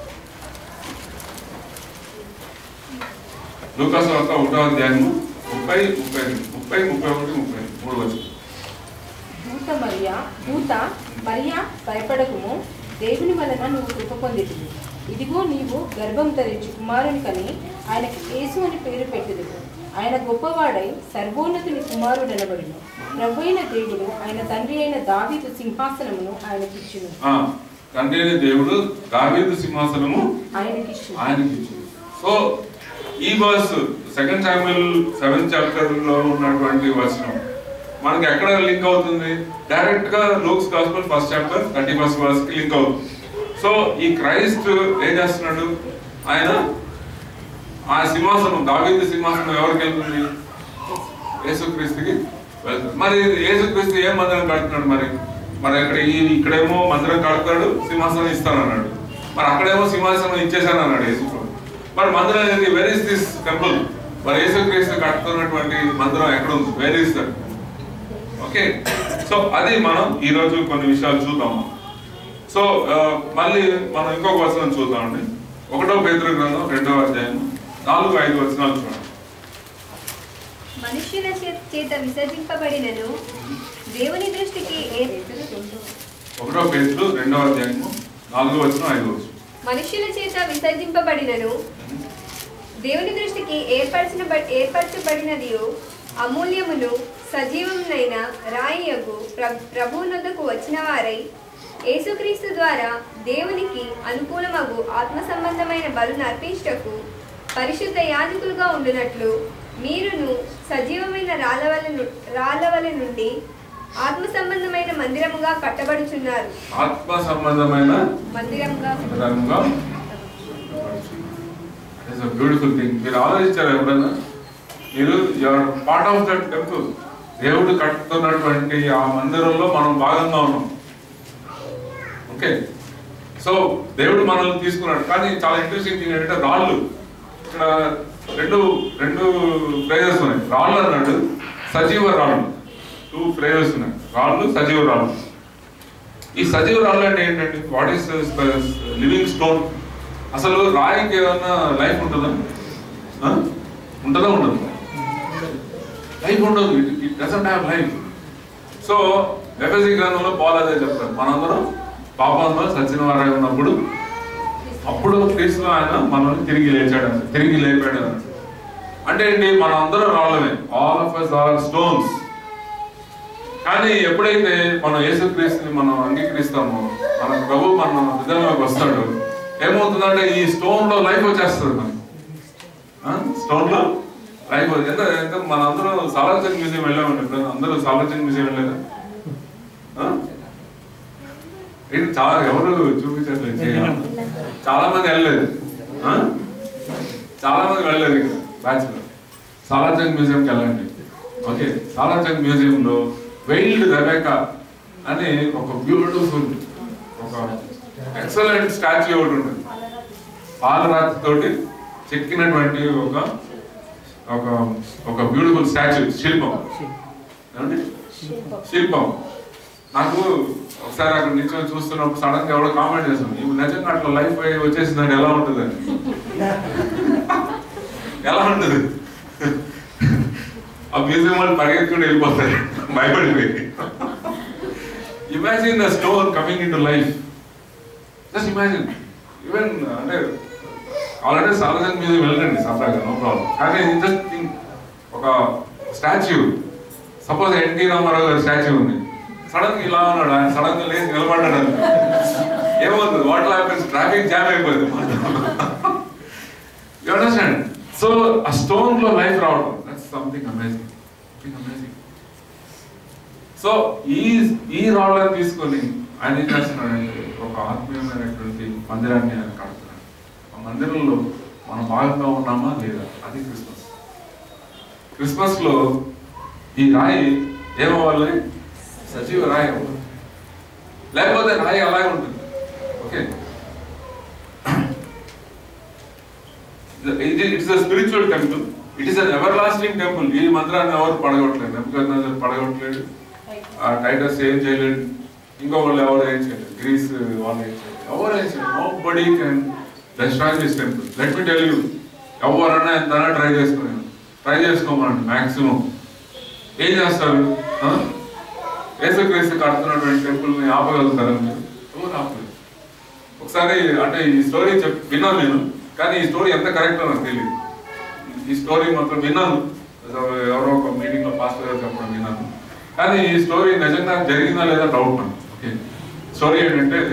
లూకాసు వార్త ఒకటో అధ్యాయము ముప్పై ముప్పై రెండు ముప్పై ముప్పై ఒకటి ముప్పై మూడు వచనం. దూత మరియా దూత మరియా భయపడకుము, దేవుని వలన నువ్వు కృప పొందితివి. ఇదిగో నీవు గర్భం ధరించి కుమారుని కని ఆయనకి యేసు అని పేరు పెట్టెదవు. ఆయన గొప్పవాడై సర్వోన్నతుని కుమారుడనబడును. ప్రభువైన దేవుడు ఆయన తండ్రి అయిన దావీదు సింహాసనమును ఆయనకిచ్చును. ఆ, తండ్రి అయిన దేవుడు దావీదు సింహాసనము ఆయనకిచ్చును ఆయనకిచ్చును. సో ఈ verse second Samuel seventh chapter లో ఉన్నటువంటి వచనం మనకి ఎక్కడ లింక్ అవుతుంది? డైరెక్ట్ గా Luke's gospel first chapter thirty first verse కి లింక్ అవుతుంది. సో ఈ క్రైస్ట్ ఏం చేస్తున్నాడు? ఆయన ఆ సింహాసనం, దావీదు సింహాసనం ఎవరికి వెళ్తుంది? యేసుక్రీస్తుకి వెళ్తుంది. మరి యేసుక్రీస్తు ఏం మందిరం కడుతున్నాడు? మరి మరి అక్కడ ఈ ఇక్కడేమో మందిరం కడతాడు, సింహాసనం ఇస్తానన్నాడు. మరి అక్కడేమో సింహాసనం ఇచ్చేసాను అన్నాడు యేసు. మరి మందిరం అనేది, వేర్ ఇస్ దిస్ టెంపుల్? మరి యేసుక్రీస్తు కడుతున్నటువంటి మందిరం ఎక్కడ ఉంది? Where is that? Okay, so అది మనం ఈ రోజు కొన్ని విషయాలు చూద్దాం. సో మళ్ళీ మనం ఇంకొక వచనం చూద్దామండి. ఒకటో పేతురు గ్రంథం రెండో అధ్యాయం నాలుగు ఐదు వచనాలు చూడండి. మనుష్యుల చేత విసర్జింపబడినను దేవుని దృష్టికి ఒకటో పేతురు రెండో అధ్యాయము నాలుగో వచనం ఐదో వచనం. మనుష్యుల చేత విసర్జింపబడినను దేవుని దృష్టికి ఏర్పరచిన ఏర్పరచబడినది అమూల్యమును సజీవమునైన రాయియగు ప్రభువునొద్దకు వచ్చిన వారై యేసుక్రీస్తు ద్వారా దేవునికి అనుకూలమగు ఆత్మ సంబంధమైన బలును అర్పించుటకు పరిశుద్ధ యాజకులుగా ఉండునట్లు మీరును సజీవమైన రాళ్ళవల రాళ్ళవల నుండి ఆత్మ సంబంధమైన మందిరముగా కట్టబడుచున్నారు. ఆత్మ సంబంధమైన మందిరముగా బ్యూటిఫుల్ థింగ్. మీరు ఆలోచించారు ఎప్పుడైనా? మీరు you are part of that temple. దేవుడు కట్టుతున్నటువంటి ఆ మందిరంలో మనం భాగంగా ఉన్నాం. ఓకే, సో దేవుడు మనల్ని తీసుకున్నాడు. కానీ చాలా ఇంట్రెస్టింగ్ థింగ్ ఏంటంటే, రాళ్ళు ఇక్కడ రెండు రెండు ఫ్రేజెస్ ఉన్నాయి. రాళ్ళు అన్నాడు, సజీవ రాళ్ళు. టూ ఫ్రేజెస్ ఉన్నాయి, రాళ్ళు, సజీవ రాళ్ళు. ఈ సజీవ రాళ్ళు అంటే ఏంటంటే, వాట్ ఈస్ లివింగ్ స్టోన్. అసలు రాయికి ఏమన్నా లైఫ్ ఉంటుందా? ఉంటుందా? ఉండదు. లైఫ్ ఉండదు. It doesn't have life. So ఎఫెసీ గ్రంథంలో పౌలు అదే చెప్తారు, మనందరం పాపంలో సచిన వారై ఉన్నప్పుడు అప్పుడు క్రీస్తులో ఆయన మనల్ని తిరిగి లేచాడు, తిరిగి లేపాడు. అంటే ఏంటి? మనం అందరం రాళ్ళమే. All of us are stones. కానీ ఎప్పుడైతే మనం యేసుక్రీస్తుని మనం అంగీకరిస్తామో, మన ప్రభు మన హృదయంలోకి వస్తాడు, ఏమవుతుందంటే ఈ స్టోన్ లో లైఫ్ వచ్చేస్తుంది. మనకి స్టోన్ లో లైఫ్ ఎంత ఎంత మన అందరూ సాలార్జంగ్ మ్యూజియం వెళ్ళామండి. ఇప్పుడు అందరూ సాలార్జంగ్ మ్యూజియం వెళ్ళలేదా? ఇది చాలా ఎవరు చూపించట్లేదు. చాలా మంది వెళ్ళలేదు, చాలా మంది వెళ్ళలేదు. ఇక్కడ బ్యాచ్ లో సాలార్జంగ్ మ్యూజియంకి వెళ్ళండి. ఓకే, సాలార్జంగ్ మ్యూజియం లో వెయిల్డ్ రెబెకా అని ఒక బ్యూటిఫుల్, ఒక ఎక్సలెంట్ స్టాచ్యూ ఒకటి ఉంటుంది. పాలరాతి తోటి చెక్కినటువంటి ఒక ఒక ఒక బ్యూటిఫుల్ స్టాచ్యూ, శిల్పం. ఏమండి? శిల్పం. నాకు ఒకసారి అక్కడ నుంచి చూస్తున్నప్పుడు సడన్ గా ఎవడో కామెంట్ చేస్తాను, ఇప్పుడు నిజంగా అట్లా లైఫ్ వచ్చేసిందండి, ఎలా ఉంటుంది అని. ఎలా ఉంటుంది? ఆ మ్యూజియం వాళ్ళు పరిగెత్తుకుని వెళ్ళిపోతారు భయపడిపోయి. Imagine the stone coming in to life. Just imagine. Even అంటే ఆల్రెడీ సాలార్జంగ్ మ్యూజియం వెళ్ళండి సరదాగా, నో ప్రాబ్లం. కానీ జస్ట్ థింక్, ఒక స్టాచ్యూ, సపోజ్ ఎన్టీ రామారావు గారి స్టాచ్యూ ఉంది, సడన్ గా ఇలా ఉన్నాడు, ఆయన సడన్ గా లేచి నిలబడ్డాడు అనుకో, ఏమవుతుంది? What happens? ట్రాఫిక్ జామ్ అయిపోతుంది. You understand? సో ఆ స్టోన్ లో లైఫ్ రావడం, that's something amazing, something amazing. So ఈ ఈ రాళ్ళని తీసుకొని ఆయన ఏం చేస్తున్నాడంటే ఒక ఆత్మీయమైనటువంటి మందిరాన్ని ఆయన కడుతున్నాడు. ఆ మందిరంలో మనం భాగంగా ఉన్నామా లేదా, అది క్రిస్మస్. క్రిస్మస్ లో ఈ రాయి ఏమవ్వాలి? సజీవ రాయి అవ్వాలి, లేకపోతే రాయి అలాగే ఉంటుంది. Okay, it's a spiritual temple, it is an everlasting temple. ఈ మందిరాన్ని ఎవరు పడగొట్టలేదు, నెబుకద్నెజర్ పడగొట్టలేడు, టైటస్ ఏం చేయలేడు, ఇంకో వాళ్ళు ఎవరు ఏం చేయలేదు, గ్రీస్ వాళ్ళు ఏం చేయలేదు, ఎవరు ఏం చేయలేదు. Nobody can destroy this temple. Let me tell you, ఎవరన్నా ఎంతైనా ట్రై చేసుకుని ట్రై చేసుకోమనండి. మాక్సిమం ఏం చేస్తారు? యేసుక్రీస్తు కడుతున్నటువంటి టెంపుల్ని ఆపగలుగుతారు మీరు? ఎవరు ఆపలేదు. ఒకసారి అంటే ఈ స్టోరీ చెప్ విన్నాను నేను, కానీ ఈ స్టోరీ ఎంత కరెక్టో నాకు తెలియదు. ఈ స్టోరీ మాత్రం విన్నాను, ఎవరో ఒక మీటింగ్ లో పాస్టర్ గారు చెప్పడం విన్నాను, కానీ ఈ స్టోరీ నిజంగా జరిగిందా లేదా డౌట్ నాకు. ఓకే, స్టోరీ ఏంటంటే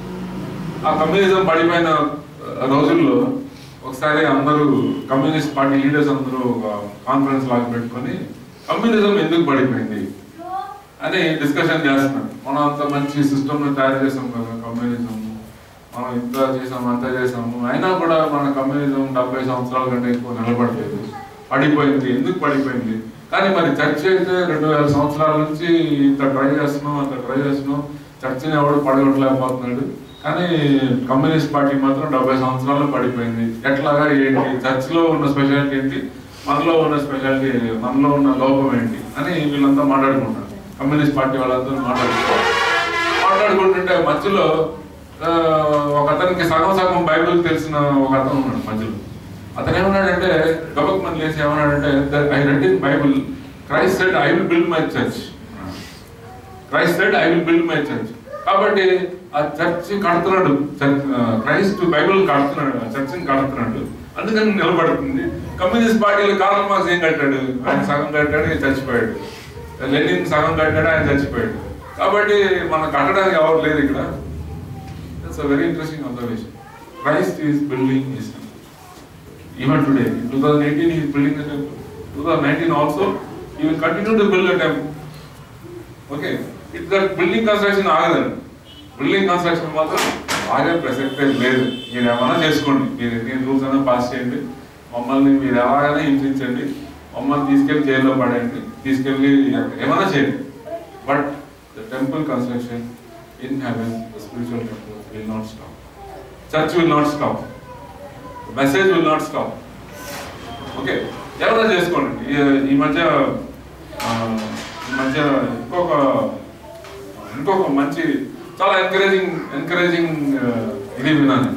ఆ కమ్యూనిజం పడిపోయిన రోజుల్లో ఒకసారి అందరూ కమ్యూనిస్ట్ పార్టీ లీడర్స్ అందరూ కాన్ఫరెన్స్ లాగా పెట్టుకొని కమ్యూనిజం ఎందుకు పడిపోయింది అని డిస్కషన్ చేస్తున్నారు. మనం అంత మంచి సిస్టమ్ తయారు చేసాం కదా కమ్యూనిజం, మనం ఇంత చేసాము అంత చేసాము, అయినా కూడా మన కమ్యూనిజం డెబ్బై సంవత్సరాల కంటే ఎక్కువ నిలబడలేదు, పడిపోయింది. ఎందుకు పడిపోయింది? కానీ మరి చర్చ్ అయితే రెండు వేల సంవత్సరాల నుంచి ఇంత ట్రై చేస్తున్నాం అంత ట్రై చేస్తున్నాం, చర్చిని ఎవడు పడగొట్టలేకపోతున్నాడు, కానీ కమ్యూనిస్ట్ పార్టీ మాత్రం డెబ్బై సంవత్సరాల్లో పడిపోయింది. ఎట్లాగా ఏంటి? చర్చ్లో ఉన్న స్పెషాలిటీ ఏంటి, మనలో ఉన్న స్పెషాలిటీ, మనలో ఉన్న లోపం ఏంటి అని వీళ్ళంతా మాట్లాడుకుంటారు. కమ్యూనిస్ట్ పార్టీ వాళ్ళందరూ మాట్లాడుకుంటారు. మాట్లాడుకుంటుంటే మధ్యలో ఒక అతనికి సగం సగం బైబిల్ తెలిసిన ఒక అతను ఉన్నాడు మధ్యలో. అతను ఏమన్నాడంటే, గబక్ మంది లేసి ఏమన్నాడంటే, I read in Bible, Christ said I will build my church, Christ said I will build my church. కాబట్టి ఆ చర్చ్ కడుతున్నాడు, క్రైస్ట్ బైబిల్ కడుతున్నాడు, ఆ చర్చిని కడుతున్నాడు, అందుకని నిలబడుతుంది. కమ్యూనిస్ట్ పార్టీలో కార్ల్ మార్క్స్ ఏం కట్టాడు? ఆయన సగం కట్టాడు, చచ్చిపోయాడు. లెనిన్ సగం కట్టాడు, ఆయన చచ్చిపోయాడు. కాబట్టి మన కట్టడానికి ఎవరు లేదు ఇక్కడ. That's a very interesting observation. Christ is building his temple. Even today, in twenty eighteen, he is building the temple. twenty nineteen also, he will continue to build the temple. Okay, it's that building construction ఆగదండి. Building construction మాత్రం ఆగే ప్రసక్తే లేదు. మీరు ఏమైనా చేసుకోండి, మీరు ఎన్ని రూల్స్ అయినా పాస్ చేయండి, మమ్మల్ని మీరు ఎలాగైనా హింసించండి, మమ్మల్ని తీసుకెళ్ళి జైల్లో పడేయండి, తీసుకెళ్ళి ఏమైనా చేయండి. But the temple construction in heaven, the spiritual temple will not stop. Church will not stop. Message will not stop. Okay, ఎవరైనా చేసుకోండి. ఈ మధ్య ఈ మధ్య ఇంకొక ఇంకొక మంచి చాలా ఎంకరేజింగ్ ఎంకరేజింగ్ ఇది విన్నాను.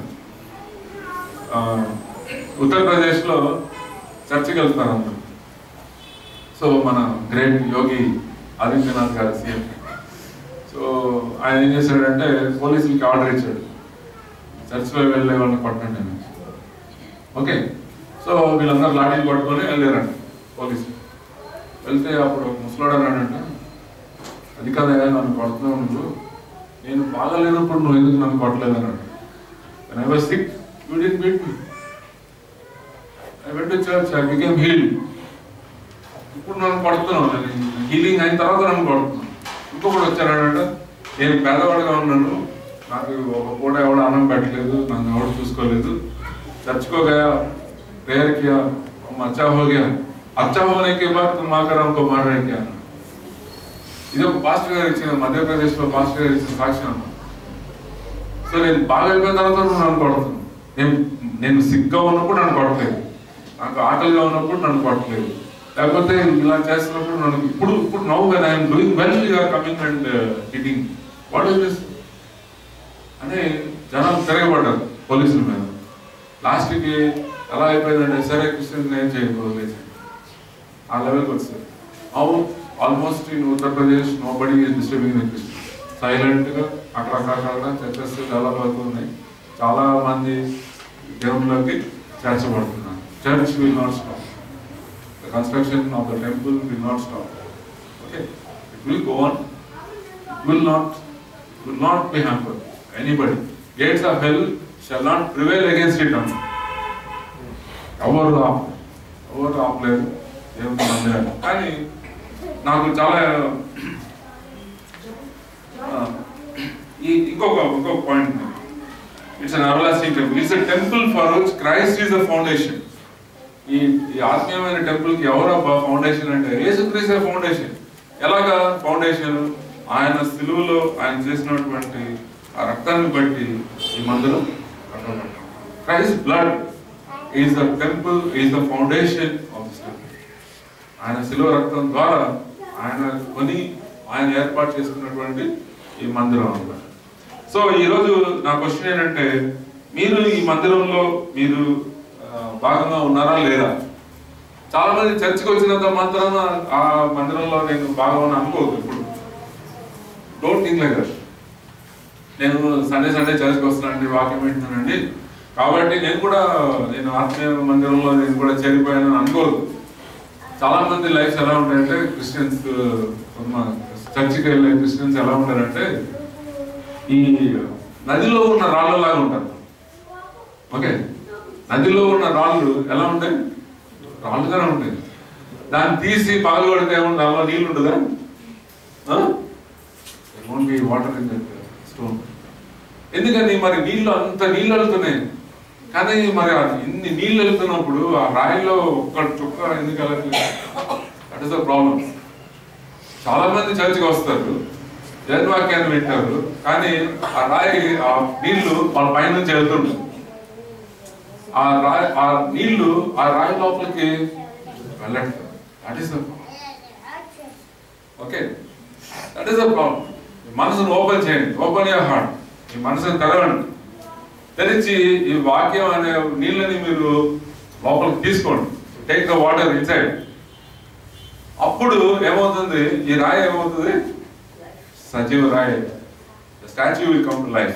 ఉత్తరప్రదేశ్లో చర్చికి వెళ్తారు అందరూ. సో మన గ్రేట్ యోగి ఆదిత్యనాథ్ గారు సీఎం. సో ఆయన ఏం చేశాడంటే పోలీసులకి ఆర్డర్ ఇచ్చాడు, చర్చిలో వెళ్ళే వాళ్ళని కొట్టండి అని. ఓకే, సో వీళ్ళందరూ లాఠీలు పట్టుకొని వెళ్ళారంట పోలీసులు. వెళ్తే అప్పుడు ముసలాడు అన్నాడంట, అది కాదయా నన్ను కొడుతున్నావు నువ్వు, నేను బాగాలేనప్పుడు నువ్వు ఎందుకు నన్ను కొట్టలేదు అన్నాడు. I was sick, you didn't beat me, I went to church, I became healed. ఇప్పుడు నన్ను కొడుతున్నావు, నేను హీలింగ్ అయిన తర్వాత నన్ను కొడుతున్నాను. ఇంకొకటి వచ్చాడంట, నేను పేదవాడిగా ఉన్నాను, నాకు ఒక పూట ఎవడు అన్నం పెట్టలేదు, నన్ను ఎవడు చూసుకోలేదు, चर्च को गया, प्रेयर किया, हम अच्छा हो गया, अच्छा होने के बाद तुम आकर हमको मार रहे क्या? ఇది ఒక పాస్టర్ గారు ఇచ్చిన, మధ్యప్రదేశ్ లో పాస్టర్ గారు ఇచ్చిన సాక్ష్యం. సో నేను బాగా అయిపోయిన తర్వాత నువ్వు నన్ను కొడుతున్నాను, నేను నేను సిగ్గా ఉన్నప్పుడు నన్ను కొట్టలేదు, నాకు ఆకలిగా ఉన్నప్పుడు నన్ను కొట్టలేదు, లేకపోతే ఇలా చేస్తున్నప్పుడు నన్ను ఇప్పుడు ఇప్పుడు now when I'm doing well you are coming and hitting, what is this అని జనాలు తిరగబడ్డారు పోలీసుల మీద. లాస్ట్కి ఎలా అయిపోయిందంటే, సరే క్రిస్టియన్స్ ఏం చేయకూడదు, ఆ లెవెల్కి వస్తుంది. అవు almost in Uttar Pradesh nobody is disturbing the Christian. సైలెంట్గా అక్కడక్కడ చర్చెస్ డెవలప్ అవుతున్నాయి. చాలా మంది దేవుళ్ళకి చేర్చబడుతున్నారు. Church will not stop. The construction of the temple will not stop. Okay, it will go on. It will not will not be hampered anybody. Gates of hell shall not prevail against it అన్న. ఎవరు ఆపలేదు, ఎవరు ఆపలేదు ఏమన్నా. కానీ నాకు చాలా ఇంకొక ఇంకొక point, it's an everlasting temple. It's a temple for which Christ is the foundation. ఈ ఈ ఆత్మీయమైన టెంపుల్కి ఎవరు ఫౌండేషన్ అంటే యేసుక్రీస్తు ఫౌండేషన్. ఎలాగా ఫౌండేషన్? ఆయన సిలువలో ఆయన చేసినటువంటి ఆ రక్తాన్ని బట్టి ఈ మందిరం కట్టబడ్డాం. Christ blood is the temple, is the foundation of this temple. ఆయన సిలువ రక్తం ద్వారా ఆయన కొని ఆయన ఏర్పాటు చేసుకున్నటువంటి ఈ మందిరం అన్నమాట. సో ఈరోజు నా క్వశ్చన్ ఏంటంటే, మీరు ఈ మందిరంలో మీరు భాగంగా ఉన్నారా లేదా? చాలా మంది చర్చికి వచ్చినంత మాత్రాన ఆ మందిరంలో నేను భాగం అనుకోవద్దు. ఇప్పుడు డోంట్ థింక్ లైక్ దట్. నేను సండే సండే చర్చికి వస్తున్నానండి, వాక్యం వింటున్నానండి, కాబట్టి నేను కూడా నేను ఆత్మీయ మందిరంలో నేను కూడా చేరిపోయానని అనుకోవద్దు. చాలా మంది లైఫ్స్ ఎలా ఉంటాయంటే, క్రిస్టియన్స్ చర్చికి వెళ్ళే క్రిస్టియన్స్ ఎలా ఉంటారంటే ఈ నదిలో ఉన్న రాళ్ళలాగా ఉంటారు. ఓకే, నదిలో ఉన్న రాళ్ళు ఎలా ఉంటాయి? రాళ్ళుగానే ఉంటాయి. దాన్ని తీసి పాలు కొడితే ఏమన్నా దానిలో నీళ్ళు ఉంటుందా? Only water in that stone. ఎందుకని మరి నీళ్ళు అంత నీళ్ళు వెళ్తున్నాయి, కానీ మరి ఇన్ని నీళ్ళు వెళ్తున్నప్పుడు ఆ రాయిలో ఒక్క చుక్క ఎందుకు వెళ్ళట్లేదు? That is the problem. చాలా మంది చర్చికి వస్తారు, జన్వాక్యాన్ని వింటారు, కానీ ఆ రాయి ఆ నీళ్లు వాళ్ళ పైనుంచి వెళ్తుంటారు. ఆ రాయి ఆ నీళ్లు ఆ రాయి లోపలికి వెళ్ళట్లేదు. That is the okay that is the problem. మనసును ఓపెన్ చేయండి, ఓపెన్ యువర్ హార్ట్. ఈ మనసును తెరవండి, తెరిచి ఈ వాక్యం అనే నీళ్ళని మీరు లోపలికి తీసుకోండి. Take the water inside. అప్పుడు ఏమవుతుంది? ఈ రాయి ఏమవుతుంది? సజీవ రాయి. The statue will come to life.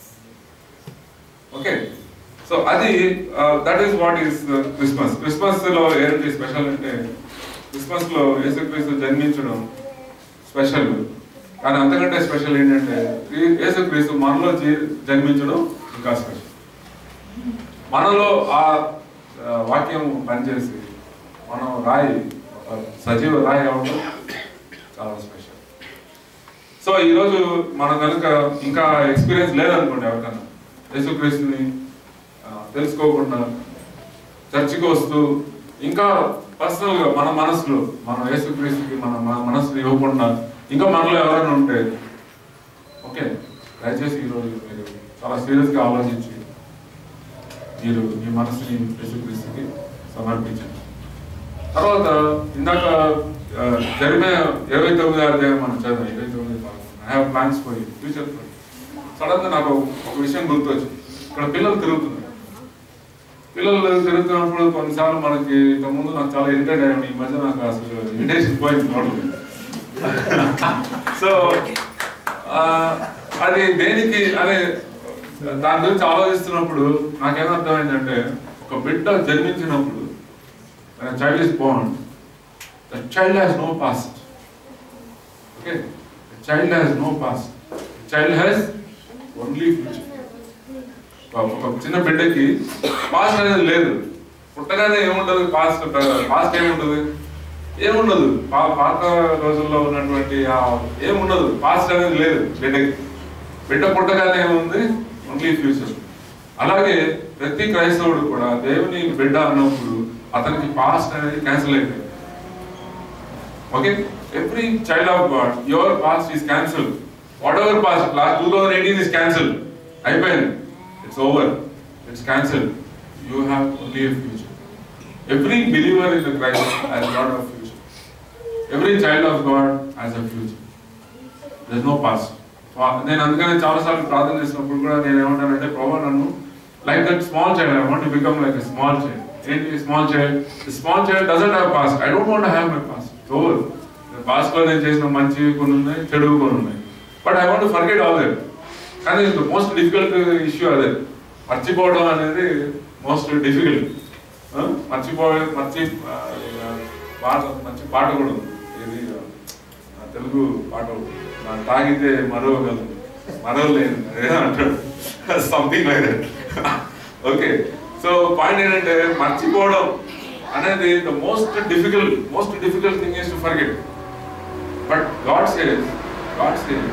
Okay, so అది that is what is Christmas. Christmas లో ఏంటి స్పెషల్ అంటే, క్రిస్మస్ లో యేసుక్రీస్తు జన్మించడం స్పెషల్. కానీ అంతకంటే స్పెషల్ ఏంటంటే, యేసుక్రీస్తు మనలో జన్మించడం ఇంకా స్పెషల్. మనలో ఆ వాక్యం పనిచేసి మనం రాయి సజీవ రాయి అవ్వడం చాలా స్పెషల్. సో ఈరోజు మనం కనుక ఇంకా ఎక్స్పీరియన్స్ లేదనుకోండి, ఎవరికన్నా యేసుక్రీస్తుని తెలుసుకోకుండా చర్చికి వస్తూ ఇంకా పర్సనల్గా మన మనసులో మన యేసుక్రీస్తుకి మన మనసుని ఇవ్వకుండా ఇంకా మనలో ఎవరైనా ఉంటే, ఓకే, దయచేసి ఈరోజు మీరు చాలా సీరియస్గా ఆలోచించి మీరు మీ మనసుని యేసుక్రీస్తుకి సమర్పించండి. తర్వాత ఇందాక జరిమే ఇరవై తొమ్మిది అధ్యాయం మనం చదివాం. ఇరవై తొమ్మిది I have plans for you future for you. Sudden గా నాకు ఒక విషయం గుర్తొచ్చింది. ఇక్కడ పిల్లలు తిరుగుతున్నారు. పిల్లలు తిరుగుతున్నప్పుడు కొన్నిసార్లు మనకి ఇంతకుముందు నాకు చాలా ఇరిటేట్ అయ్యాను. ఈ మధ్య నాకు అసలు ఇరిటేషన్ పోయింది మోడల్. సో అది దేనికి అనే దాని గురించి ఆలోచిస్తున్నప్పుడు నాకేమర్థమైందంటే, ఒక బిడ్డ జన్మించినప్పుడు when a child is born, the child has no past. Okay, the child has no past. The child has only future. ఒక చిన్న బిడ్డకి పాస్ట్ అనేది లేదు. పుట్టగానే ఏముండదు పాస్ట్. పాస్ట్ ఏముంటుంది? ఏముండదు. పాత రోజుల్లో ఉన్నటువంటి ఏముండదు. పాస్ట్ అనేది లేదు బిడ్డకి. బిడ్డ పుట్టగానే ఏముంది? Only future. అలాగే ప్రతి క్రైస్తవుడు కూడా దేవుని బిడ్డ అన్నప్పుడు అతనికి పాస్ట్ అనేది క్యాన్సిల్ అయిపోయింది. Okay, every child of God your past is cancel. Whatever past last two thousand eighteen is cancel. అయిపోయింది. It's over. It's cancel. You have only a future. Every believer in the Christ has got a future. Every child of God has a future. There is no past. నేను అందుకనే చాలాసార్లు ప్రార్థన చేసినప్పుడు కూడా నేను ఏమంటానంటే, ప్రభు నన్ను like that small child, I want to become like a small child. ఏంటి small child, small child doesn't have past. I don't want have my past. Over past లో నేను చేసిన మంచి కొన్ని ఉన్నాయి, చెడు కొన్ని ఉన్నాయి. But I want to forget all that. కానీ మోస్ట్ డిఫికల్ట్ ఇష్యూ అదే, మర్చిపోవడం అనేది మోస్ట్ డిఫికల్ట్. మర్చిపోవడం మర్చి పాట మంచి పాట కూడా ఉంది, ఇది తెలుగు పాట తాగితే మరవగలదు మరవలేదు అంటాడు, something like that. Okay, so point ఏంటంటే మర్చిపోవడం అనేది the most difficult most difficult thing is to forget. But God says God says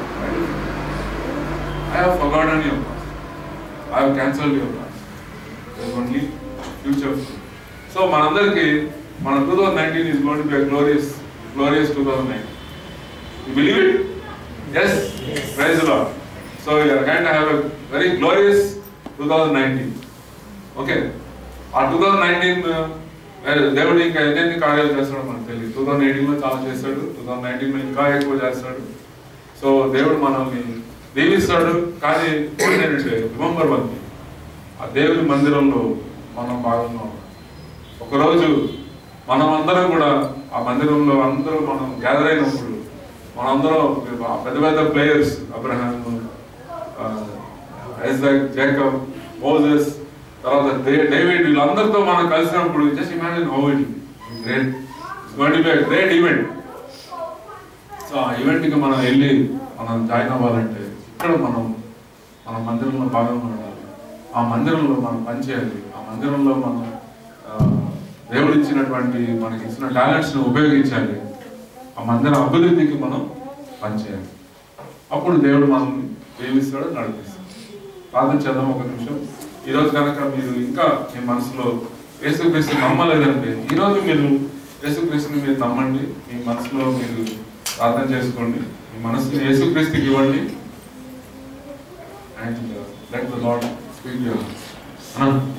I have forgotten your past. I have cancelled your past. There is only future. So manandariki మన twenty nineteen is going to be a glorious glorious twenty nineteen. You believe it? Yes. Yes. Praise the Lord. So we are going to have a very glorious twenty nineteen. Okay. ఆ twenty nineteen దేవుడు ఇంకా ఎన్ని కార్యాలు చేస్తాడో మనకు తెలియదు. twenty eighteen లో చాలా చేస్తాడు, twenty nineteen లో ఇంకా ఎక్కువ చేస్తాడు. సో దేవుడు మనల్ని దీవిస్తాడు. కానీ ఏంటంటే రిమెంబర్ వన్ థింగ్, ఆ దేవుని మందిరంలో మనం భాగంగా ఒకరోజు మనం అందరం కూడా ఆ మందిరంలో అందరూ మనం గ్యాదర్ అయినప్పుడు మనందరం పెద్ద పెద్ద players Abraham, Isaac, Jacob, Moses, తర్వాత డేవిడ్, వీళ్ళందరితో మనం కలిసినప్పుడు just imagine how it great, it's going to be a great event. So ఆ ఈవెంట్కి మనం వెళ్ళి మనం జాయిన్ అవ్వాలంటే ఇక్కడ మనం మన మందిరంలో భాగంగా ఉండాలి. ఆ మందిరంలో మనం పనిచేయాలి. ఆ మందిరంలో మనం దేవుడు ఇచ్చినటువంటి మనకి ఇచ్చిన టాలెంట్స్ని ఉపయోగించాలి. ఆ మందిర అభివృద్ధికి మనం పనిచేయాలి. అప్పుడు దేవుడు మనల్ని దీవిస్తాడు, నడిపిస్తాడు. ప్రార్థన చేద్దాం ఒక నిమిషం. ఈరోజు కనుక మీరు ఇంకా మీ మనసులో యేసుక్రీస్తు నమ్మలేదంటే ఈరోజు మీరు యేసుక్రీస్తుని మీరు నమ్మండి. మీ మనసులో మీరు ప్రార్థన చేసుకోండి, మీ మనసుని యేసుక్రీస్తుకి ఇవ్వండి. And uh, let the Lord speak to you.